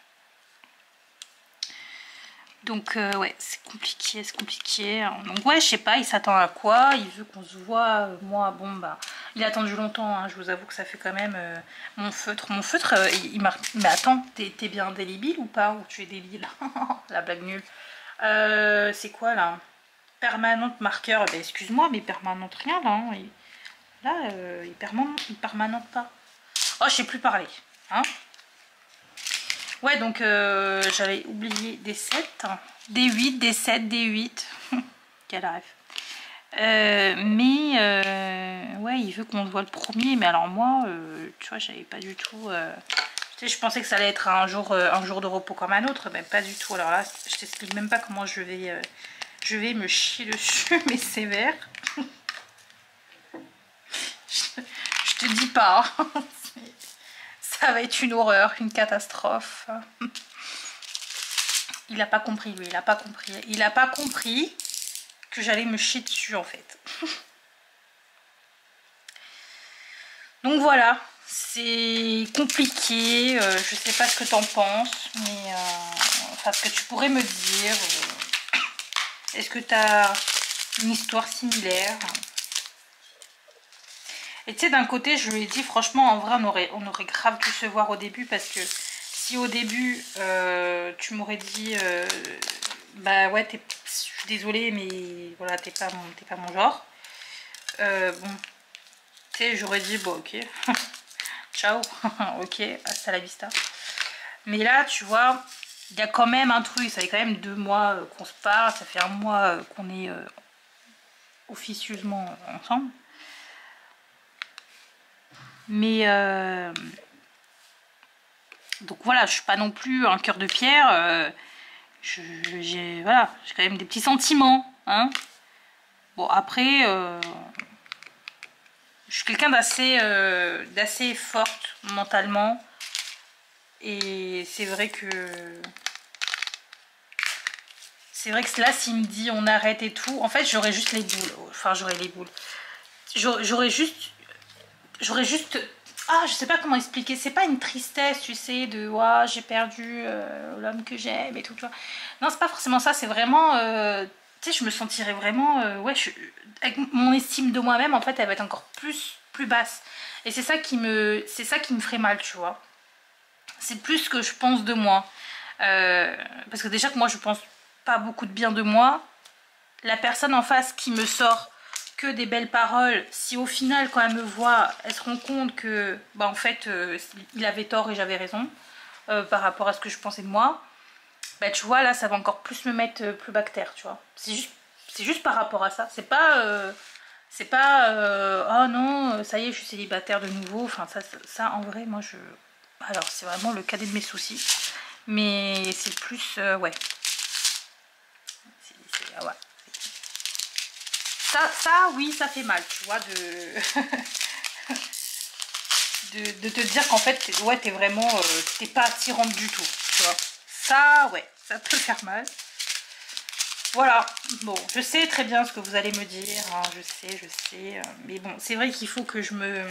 Donc ouais, c'est compliqué, c'est compliqué. Donc ouais, je sais pas, il s'attend à quoi, il veut qu'on se voit. Moi, bon bah, il a attendu longtemps, hein, je vous avoue que ça fait quand même mon feutre. Mon feutre, il m'a... Mais attends, t'es bien délibile ou pas? Ou tu es débile? La blague nulle. C'est quoi là? Permanente marqueur, ben, excuse-moi, mais permanente rien là. Hein. Là, il permanente pas. Oh, je sais plus parler. Hein, ouais, donc j'avais oublié des 7, des 8, des 7, des 8. Quel rêve. Ouais, il veut qu'on se voit le 1er. Mais alors moi, tu vois, j'avais pas du tout... tu sais, je pensais que ça allait être un jour de repos comme un autre. Mais pas du tout. Alors là, je t'explique même pas comment je vais me chier dessus, mais sévère. Je te dis pas, ça va être une horreur, une catastrophe. Il a pas compris lui, il a pas compris. Il a pas compris que j'allais me chier dessus en fait. Donc voilà, c'est compliqué, je sais pas ce que t'en penses, mais enfin ce que tu pourrais me dire. Est-ce que t'as une histoire similaire? Et tu sais, d'un côté, je lui ai dit, franchement, en vrai, on aurait grave dû se voir au début. Parce que si au début, tu m'aurais dit, bah ouais, je suis désolée, mais voilà, t'es pas mon genre. Bon, tu sais, j'aurais dit, bon, ok, ciao, ok, hasta la vista. Mais là, tu vois, il y a quand même un truc, ça fait quand même 2 mois qu'on se parle, ça fait 1 mois qu'on est officieusement ensemble. Mais donc voilà, je suis pas non plus un cœur de pierre. J'ai voilà, j'ai quand même des petits sentiments, hein. Bon après, je suis quelqu'un d'assez forte mentalement, et c'est vrai que là, s'il me dit on arrête et tout, en fait j'aurais juste les boules. Enfin j'aurais les boules. J'aurais juste ah, je sais pas comment expliquer, c'est pas une tristesse, tu sais, de ouah, j'ai perdu l'homme que j'aime et tout, tu vois. Non, c'est pas forcément ça, c'est vraiment tu tu sais, je me sentirais vraiment, ouais, avec mon estime de moi-même, en fait, elle va être encore plus basse. Et c'est ça qui me ferait mal, tu vois. C'est plus ce que je pense de moi. Parce que déjà que moi, je pense pas beaucoup de bien de moi. La personne en face qui me sort que des belles paroles, si au final, quand elle me voit, elle se rend compte que, bah, en fait, il avait tort et j'avais raison par rapport à ce que je pensais de moi, bah, tu vois, là, ça va encore plus me mettre plus bactère, tu vois. C'est juste par rapport à ça. C'est pas, oh non, ça y est, je suis célibataire de nouveau. Enfin, ça en vrai, moi, alors, c'est vraiment le cadet de mes soucis. Mais c'est plus, ouais. Ouais. Ça, oui, ça fait mal, tu vois, de te dire qu'en fait, ouais, t'es vraiment, t'es pas attirante du tout, tu vois. Ça, ouais, ça peut faire mal. Voilà, bon, je sais très bien ce que vous allez me dire, hein, je sais, mais bon, c'est vrai qu'il faut que je me...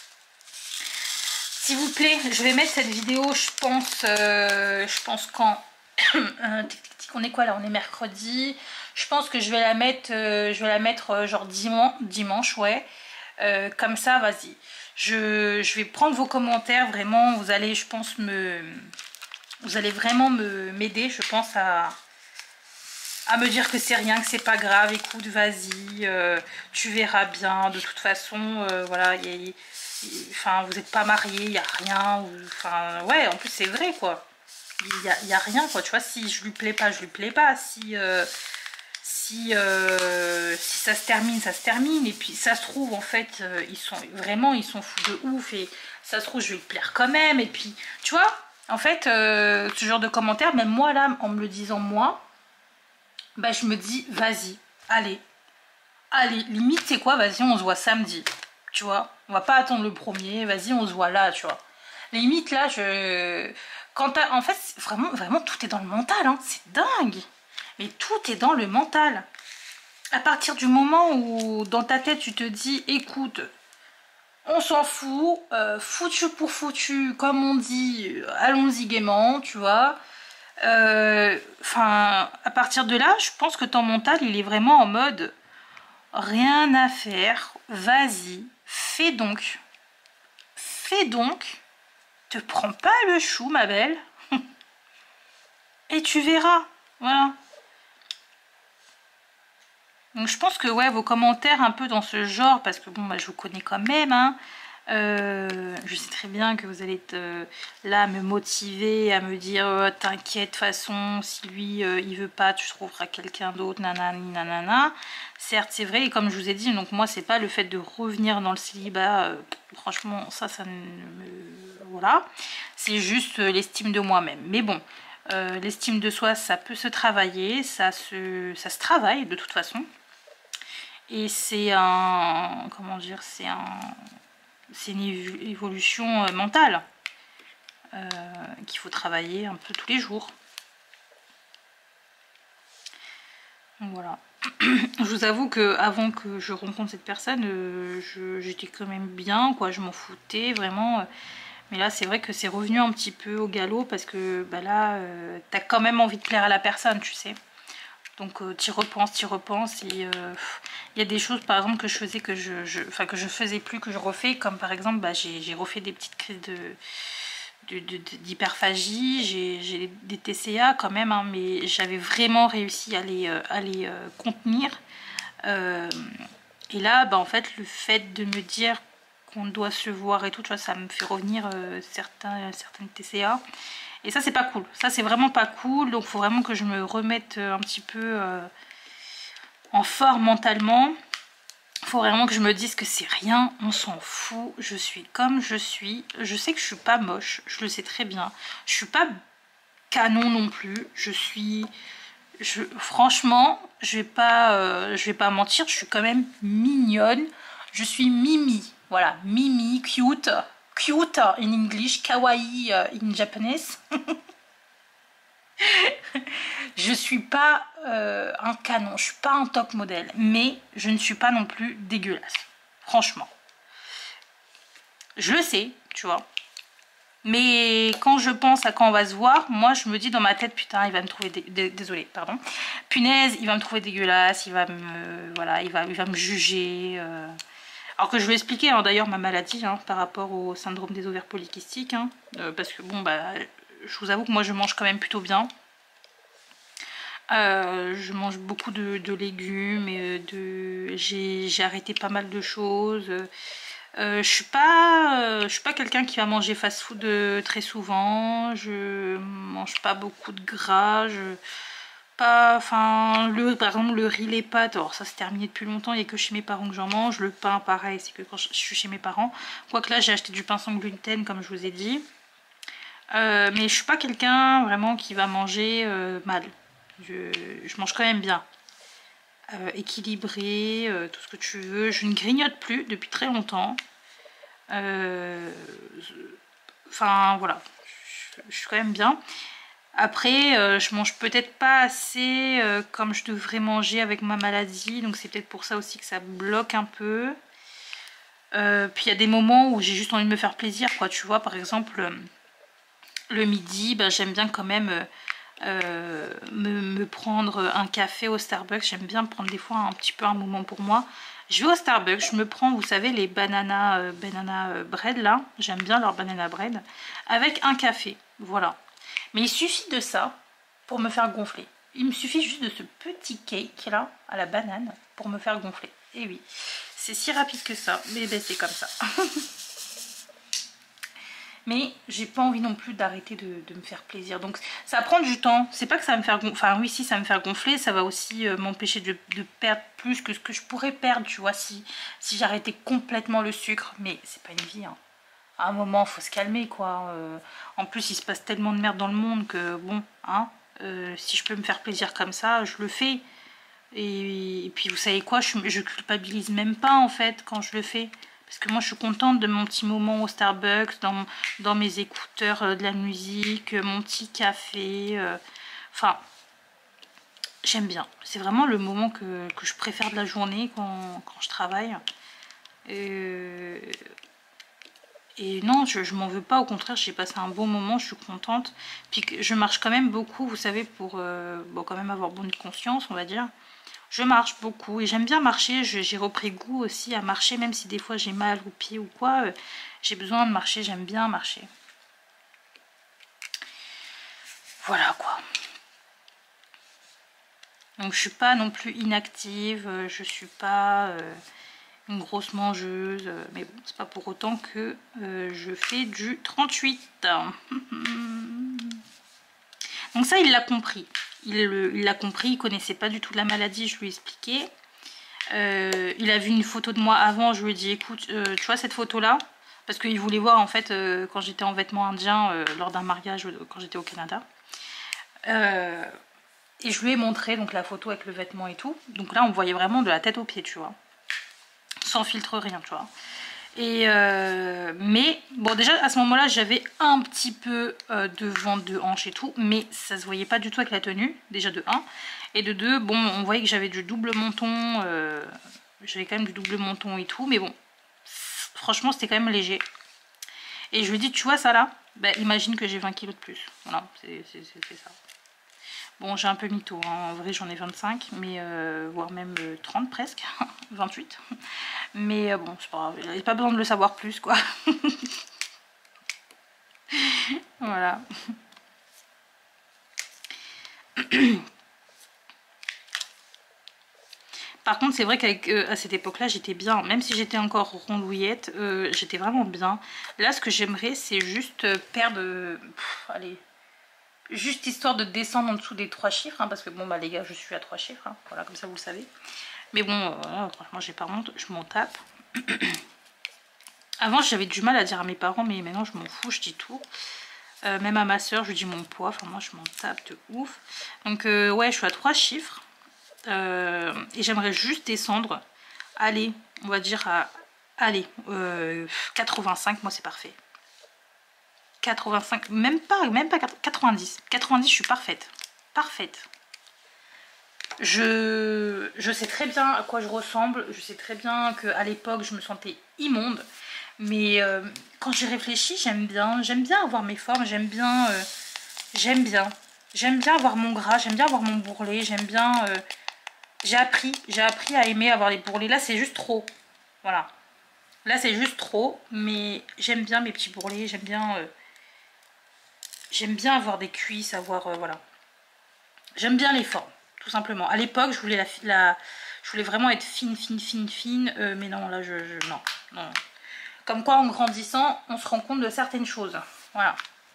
S'il vous plaît, je vais mettre cette vidéo, je pense quand... on est quoi là? On est mercredi. Je pense que je vais la mettre, genre dimanche, ouais. Comme ça, vas-y. Je vais prendre vos commentaires, vraiment, vous allez, je pense, vous allez vraiment m'aider, je pense, à me dire que c'est rien, que c'est pas grave, écoute, vas-y, tu verras bien, de toute façon, voilà, enfin, vous n'êtes pas mariés, il n'y a rien, enfin, ouais, en plus c'est vrai, quoi, il y a rien, quoi, tu vois, si je lui plais pas, je lui plais pas, si ça se termine, ça se termine, et puis ça se trouve, en fait, ils sont fous de ouf, et ça se trouve, je vais lui plaire quand même, et puis, tu vois, en fait, ce genre de commentaires, même moi, là, en me le disant, moi, bah, je me dis, vas-y, allez, limite, c'est quoi, vas-y, on se voit samedi, tu vois, on va pas attendre le premier, vas-y, on se voit là, tu vois. Limite, là, en fait, vraiment, tout est dans le mental, hein, c'est dingue, mais tout est dans le mental. À partir du moment où, dans ta tête, tu te dis, écoute, on s'en fout, foutu pour foutu, comme on dit, allons-y gaiement, tu vois. Enfin, à partir de là, je pense que ton mental, il est vraiment en mode rien à faire, vas-y, fais donc, te prends pas le chou, ma belle, et tu verras, voilà. Donc je pense que ouais, vos commentaires un peu dans ce genre, parce que bon, bah, je vous connais quand même, hein, je sais très bien que vous allez être là à me motiver, à me dire t'inquiète, de toute façon, si lui il veut pas, tu trouveras quelqu'un d'autre, nanani nanana. Certes, c'est vrai, et comme je vous ai dit, donc moi c'est pas le fait de revenir dans le célibat, franchement, ça ne me... Voilà, c'est juste l'estime de moi-même. Mais bon, l'estime de soi, ça peut se travailler, ça se travaille de toute façon. Et c'est un... Comment dire? C'est une évolution mentale qu'il faut travailler un peu tous les jours. Donc voilà. Je vous avoue que avant que je rencontre cette personne, j'étais quand même bien, quoi. Je m'en foutais vraiment. Mais là, c'est vrai que c'est revenu un petit peu au galop parce que bah là, t'as quand même envie de plaire à la personne, tu sais. Donc t'y repenses et il y a des choses par exemple que je faisais que que je faisais plus, que je refais, comme par exemple bah, j'ai refait des petites crises d'hyperphagie, j'ai des TCA quand même, hein, mais j'avais vraiment réussi à les contenir. Et là bah, en fait le fait de me dire qu'on doit se voir et tout, tu vois, ça me fait revenir certaines TCA. Et ça c'est pas cool, ça c'est vraiment pas cool, donc il faut vraiment que je me remette un petit peu en forme mentalement. Il faut vraiment que je me dise que c'est rien, on s'en fout, je suis comme je suis. Je sais que je suis pas moche, je le sais très bien. Je suis pas canon non plus, franchement, je vais pas mentir, je suis quand même mignonne. Je suis Mimi, voilà, Mimi, cute in English, kawaii in Japanese. Je suis pas un canon, je suis pas un top modèle, mais je ne suis pas non plus dégueulasse, franchement. Je le sais, tu vois. Mais quand je pense à quand on va se voir, moi je me dis dans ma tête, putain, il va me trouver désolée, pardon. Punaise, il va me trouver dégueulasse, il va me voilà, il va me juger. Alors que je vais expliquer hein, d'ailleurs ma maladie hein, par rapport au syndrome des ovaires polykystiques hein, parce que bon bah je vous avoue que moi je mange quand même plutôt bien. Je mange beaucoup de légumes et j'ai arrêté pas mal de choses. Je suis pas quelqu'un qui va manger fast-food très souvent. Je mange pas beaucoup de gras. Enfin, par exemple le riz, les pâtes, alors ça c'est terminé depuis longtemps, il n'y a que chez mes parents que j'en mange. Le pain pareil, c'est que quand je suis chez mes parents. Quoique là j'ai acheté du pain sans gluten comme je vous ai dit. Mais je suis pas quelqu'un vraiment qui va manger mal. Je mange quand même bien. Équilibré, tout ce que tu veux. Je ne grignote plus depuis très longtemps. Enfin voilà, je suis quand même bien. Après, je mange peut-être pas assez comme je devrais manger avec ma maladie. Donc c'est peut-être pour ça aussi que ça bloque un peu. Puis il y a des moments où j'ai juste envie de me faire plaisir, quoi. Tu vois, par exemple, le midi, bah, j'aime bien quand même me prendre un café au Starbucks. J'aime bien prendre des fois un petit peu un moment pour moi. Je vais au Starbucks, je me prends, vous savez, les banana bread là. J'aime bien leur banana bread. Avec un café, voilà. Mais il suffit de ça pour me faire gonfler. Il me suffit juste de ce petit cake là, à la banane, pour me faire gonfler. Et oui, c'est si rapide que ça. Mais ben, c'est comme ça. Mais j'ai pas envie non plus d'arrêter de me faire plaisir. Donc ça prend du temps. C'est pas que ça va me faire gonfler. Enfin oui, si ça va me faire gonfler, ça va aussi m'empêcher de perdre plus que ce que je pourrais perdre, tu vois, si j'arrêtais complètement le sucre. Mais c'est pas une vie, hein. À un moment, faut se calmer, quoi. En plus, il se passe tellement de merde dans le monde que, bon, hein, si je peux me faire plaisir comme ça, je le fais. Et puis, vous savez quoi, je culpabilise même pas, en fait, quand je le fais. Parce que moi, je suis contente de mon petit moment au Starbucks, dans mes écouteurs de la musique, mon petit café. Enfin, j'aime bien. C'est vraiment le moment que je préfère de la journée quand je travaille. Et non, je m'en veux pas, au contraire, j'ai passé un bon moment, je suis contente. Puis je marche quand même beaucoup, vous savez, pour bon, quand même avoir bonne conscience, on va dire. Je marche beaucoup et j'aime bien marcher, j'ai repris goût aussi à marcher, même si des fois j'ai mal aux pieds ou quoi. J'ai besoin de marcher, j'aime bien marcher. Voilà quoi. Donc je suis pas non plus inactive, je suis pas une grosse mangeuse, mais bon, c'est pas pour autant que je fais du 38. Donc ça, il l'a compris. Il l'a compris, il connaissait pas du tout la maladie, je lui ai expliqué. Il a vu une photo de moi avant, je lui ai dit, écoute, tu vois cette photo-là? Parce qu'il voulait voir en fait quand j'étais en vêtements indiens lors d'un mariage quand j'étais au Canada. Et je lui ai montré donc la photo avec le vêtement et tout. Donc là, on voyait vraiment de la tête aux pieds, tu vois. Sans filtre, rien, tu vois. Mais bon, déjà à ce moment-là, j'avais un petit peu de ventre, de hanche et tout, mais ça se voyait pas du tout avec la tenue, déjà de 1. Et de 2, bon, on voyait que j'avais du double menton, j'avais quand même du double menton et tout, mais bon, franchement, c'était quand même léger. Et je lui ai dit, tu vois ça là, bah, imagine que j'ai 20 kilos de plus. Voilà, c'est ça. Bon, j'ai un peu mytho, hein. En vrai j'en ai 25, mais voire même 30 presque, 28. Mais bon, c'est pas grave, il n'y a pas besoin de le savoir plus, quoi. Voilà. Par contre, c'est vrai qu'à cette époque-là, j'étais bien. Même si j'étais encore rondouillette, j'étais vraiment bien. Là, ce que j'aimerais, c'est juste perdre... allez... Juste histoire de descendre en dessous des 3 chiffres, hein, parce que bon bah les gars je suis à 3 chiffres, hein, voilà comme ça vous le savez. Mais bon, franchement j'ai pas honte, je m'en tape. Avant j'avais du mal à dire à mes parents, mais maintenant je m'en fous, je dis tout. Même à ma soeur je lui dis mon poids, enfin moi je m'en tape de ouf. Donc ouais je suis à 3 chiffres. Et j'aimerais juste descendre, allez, on va dire à, allez, 85, moi c'est parfait. 85, même pas 90. 90, je suis parfaite. Parfaite. Je sais très bien à quoi je ressemble. Je sais très bien qu'à l'époque, je me sentais immonde. Mais quand j'y réfléchis, j'aime bien avoir mes formes, j'aime bien avoir mon gras, j'aime bien avoir mon bourrelet, j'aime bien... j'ai appris à aimer avoir les bourrelets. Là, c'est juste trop. Voilà. Là, c'est juste trop, mais j'aime bien mes petits bourrelets, j'aime bien avoir des cuisses, voilà. J'aime bien les formes, tout simplement. À l'époque, je voulais je voulais vraiment être fine, mais non, là, non, non. Comme quoi, en grandissant, on se rend compte de certaines choses. Voilà.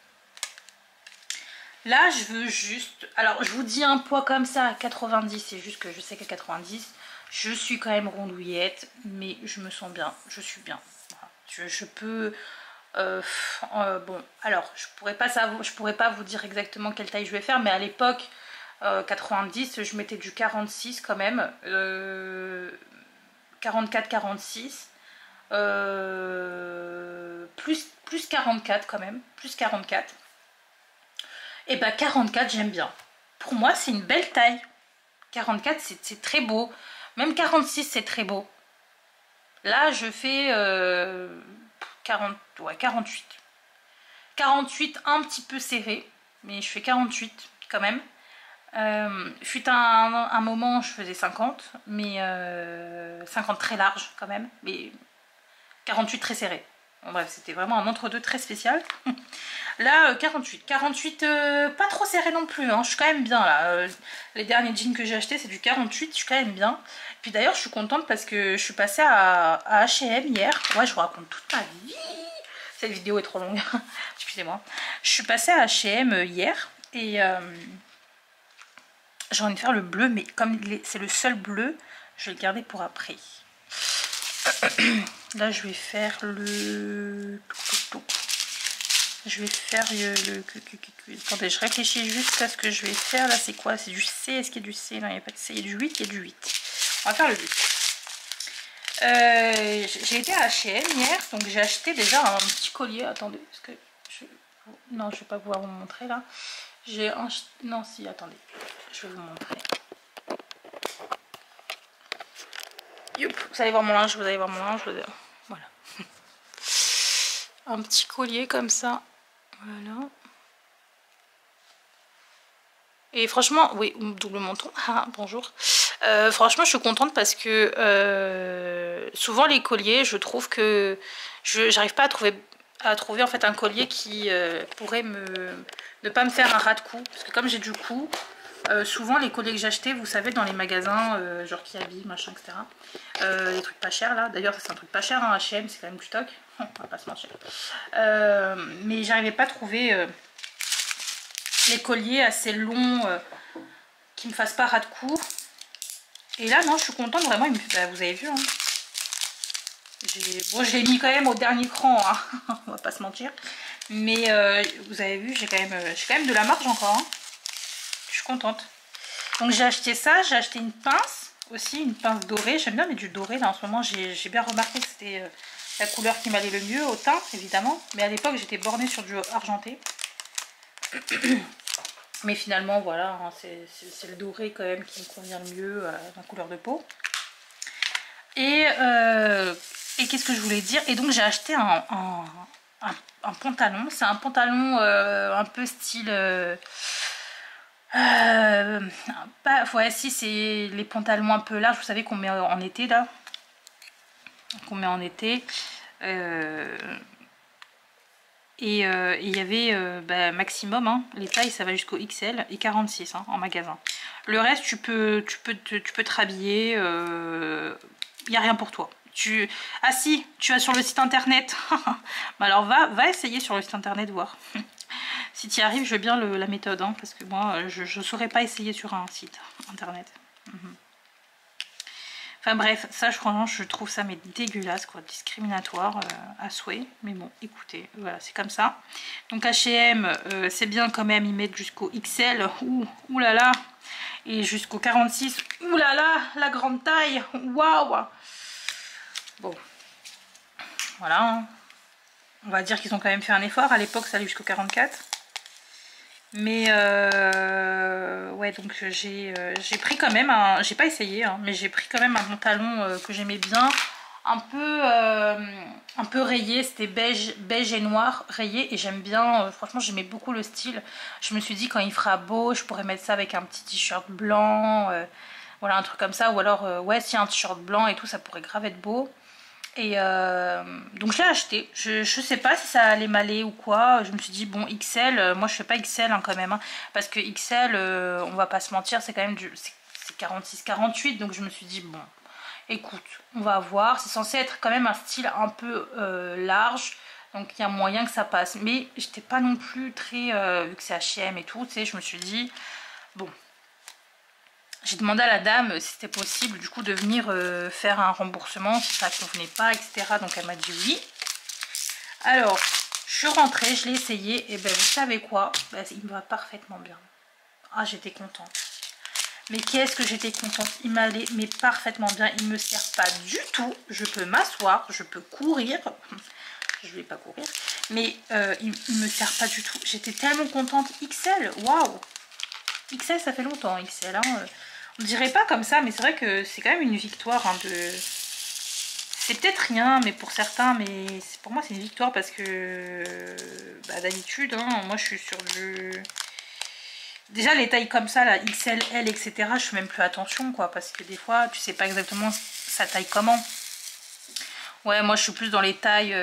Là, je veux juste... Alors, je vous dis un poids comme ça à 90, c'est juste que je sais qu'à 90, je suis quand même rondouillette, mais je me sens bien, je suis bien. Voilà. Je peux... bon, alors, je pourrais pas vous dire exactement quelle taille je vais faire, mais à l'époque, 90, je mettais du 46 quand même, 44-46, plus 44 quand même, plus 44. Et bah 44 j'aime bien. Pour moi c'est une belle taille. 44 c'est très beau. Même 46 c'est très beau. Là je fais 48. 48 un petit peu serré. Mais je fais 48 quand même. Fut un moment je faisais 50. Mais 50 très large quand même. Mais 48 très serré. Bon, bref, c'était vraiment un entre-deux très spécial. Là, 48. 48, pas trop serré non plus. Hein. Je suis quand même bien là. Les derniers jeans que j'ai achetés, c'est du 48. Je suis quand même bien. Puis d'ailleurs, je suis contente parce que je suis passée à H&M hier. Ouais, je vous raconte toute ma vie. Cette vidéo est trop longue. Excusez-moi. Je suis passée à H&M hier. Et j'ai envie de faire le bleu. Mais comme c'est le seul bleu, je vais le garder pour après. Là je vais faire le... Je vais faire le... Attendez, je réfléchis juste à ce que je vais faire. Là c'est quoi? C'est du C. Est-ce qu'il y a du C? Non, il n'y a pas de C. Il y a du 8. Il y a du 8. On va faire le 8. J'ai été à H&M hier. Donc j'ai acheté déjà un petit collier. Attendez, parce que... Non, je ne vais pas pouvoir vous montrer là. J'ai un... Non, si, attendez. Je vais vous montrer. Youp, vous allez voir mon linge, voilà. Un petit collier comme ça. Voilà. Et franchement, oui, double menton. Ah, bonjour. Franchement, je suis contente parce que souvent les colliers, je trouve que j'arrive pas à trouver en fait un collier qui pourrait ne pas me faire un ras de cou. Parce que comme j'ai du cou, souvent les colliers que j'achetais, vous savez, dans les magasins, genre Kiabi, machin, etc. Les trucs pas chers là. D'ailleurs, c'est un truc pas cher, hein, H&M, c'est quand même du stock. On va pas se mentir. Mais j'arrivais pas à trouver les colliers assez longs qui me fassent pas ras de cou. Et là, non, je suis contente vraiment. Bah, vous avez vu, hein. Bon, je l'ai mis quand même au dernier cran, hein. On va pas se mentir. Mais vous avez vu, j'ai quand même de la marge encore, hein. Je suis contente. Donc j'ai acheté ça, j'ai acheté une pince aussi, une pince dorée. J'aime bien mettre du doré là en ce moment. J'ai bien remarqué que c'était la couleur qui m'allait le mieux, au teint évidemment. Mais à l'époque j'étais bornée sur du argenté. Mais finalement voilà, hein, c'est le doré quand même qui me convient le mieux à ma couleur de peau. Et qu'est-ce que je voulais dire? Et donc j'ai acheté un pantalon. C'est un pantalon un peu style... ouais, si, c'est les pantalons un peu larges, vous savez, qu'on met en été là. Qu'on met en été. Et il y avait maximum, hein, les tailles ça va jusqu'au XL et 46 hein, en magasin. Le reste tu peux te rhabiller, il n'y a rien pour toi. Ah si, tu vas sur le site internet. Bah alors va essayer sur le site internet voir. Si tu y arrives, je veux bien la méthode, hein, parce que moi je ne saurais pas essayer sur un site internet. Enfin bref, ça franchement je trouve ça mais dégueulasse quoi, discriminatoire à souhait. Mais bon, écoutez, voilà, c'est comme ça. Donc H&M, c'est bien quand même, ils mettent jusqu'au XL, ouh là là, et jusqu'au 46, ouh là là, la grande taille, waouh. Bon, voilà, hein. On va dire qu'ils ont quand même fait un effort, à l'époque ça allait jusqu'au 44. Mais ouais, donc j'ai pris quand même j'ai pas essayé, hein, mais j'ai pris quand même un pantalon que j'aimais bien, un peu rayé, c'était beige et noir rayé, et j'aime bien, franchement j'aimais beaucoup le style. Je me suis dit quand il fera beau, je pourrais mettre ça avec un petit t-shirt blanc, voilà, un truc comme ça, ou alors ouais, si un t-shirt blanc et tout, ça pourrait grave être beau. Et donc je l'ai acheté, je sais pas si ça allait m'aller ou quoi. Je me suis dit bon, XL, moi je fais pas XL hein, quand même hein, parce que XL, on va pas se mentir, c'est quand même c'est 46-48, donc je me suis dit bon, écoute, on va voir. C'est censé être quand même un style un peu large, donc il y a moyen que ça passe, mais j'étais pas non plus très, vu que c'est H&M et tout, tu sais, je me suis dit bon. J'ai demandé à la dame si c'était possible du coup de venir faire un remboursement si ça ne convenait pas, etc. Donc elle m'a dit oui. Alors je suis rentrée, je l'ai essayé et ben vous savez quoi, ben, il me va parfaitement bien. Ah, j'étais contente. Mais qu'est-ce que j'étais contente, il m'allait mais parfaitement bien, il me sert pas du tout. Je peux m'asseoir, je peux courir. Je vais pas courir, mais il me sert pas du tout. J'étais tellement contente. XL, waouh. XL ça fait longtemps, XL hein. On dirait pas comme ça, mais c'est vrai que c'est quand même une victoire hein, de... C'est peut-être rien, mais pour certains, mais pour moi c'est une victoire parce que bah, d'habitude, hein, moi je suis sur du... Déjà les tailles comme ça, là, XL, L, etc., je fais même plus attention, quoi, parce que des fois, tu sais pas exactement sa taille comment. Ouais, moi je suis plus dans les tailles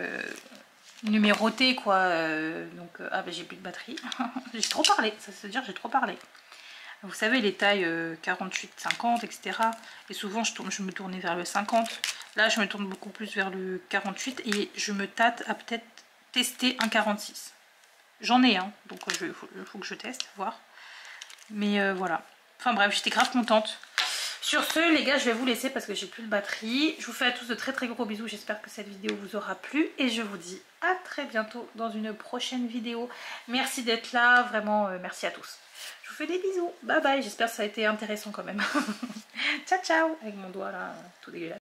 numérotées, quoi. Ah bah j'ai plus de batterie. J'ai trop parlé, ça se dire j'ai trop parlé. Vous savez les tailles 48, 50, etc. Et souvent je me tournais vers le 50. Là je me tourne beaucoup plus vers le 48 et je me tâte à peut-être tester un 46. J'en ai un, hein, donc il faut que je teste, voir. Mais voilà. Enfin bref, j'étais grave contente. Sur ce les gars, je vais vous laisser parce que j'ai plus de batterie. Je vous fais à tous de très très gros bisous. J'espère que cette vidéo vous aura plu. Et je vous dis à très bientôt dans une prochaine vidéo. Merci d'être là, vraiment merci à tous. Je vous fais des bisous. Bye bye. J'espère que ça a été intéressant quand même. Ciao ciao. Avec mon doigt là, tout dégueulasse.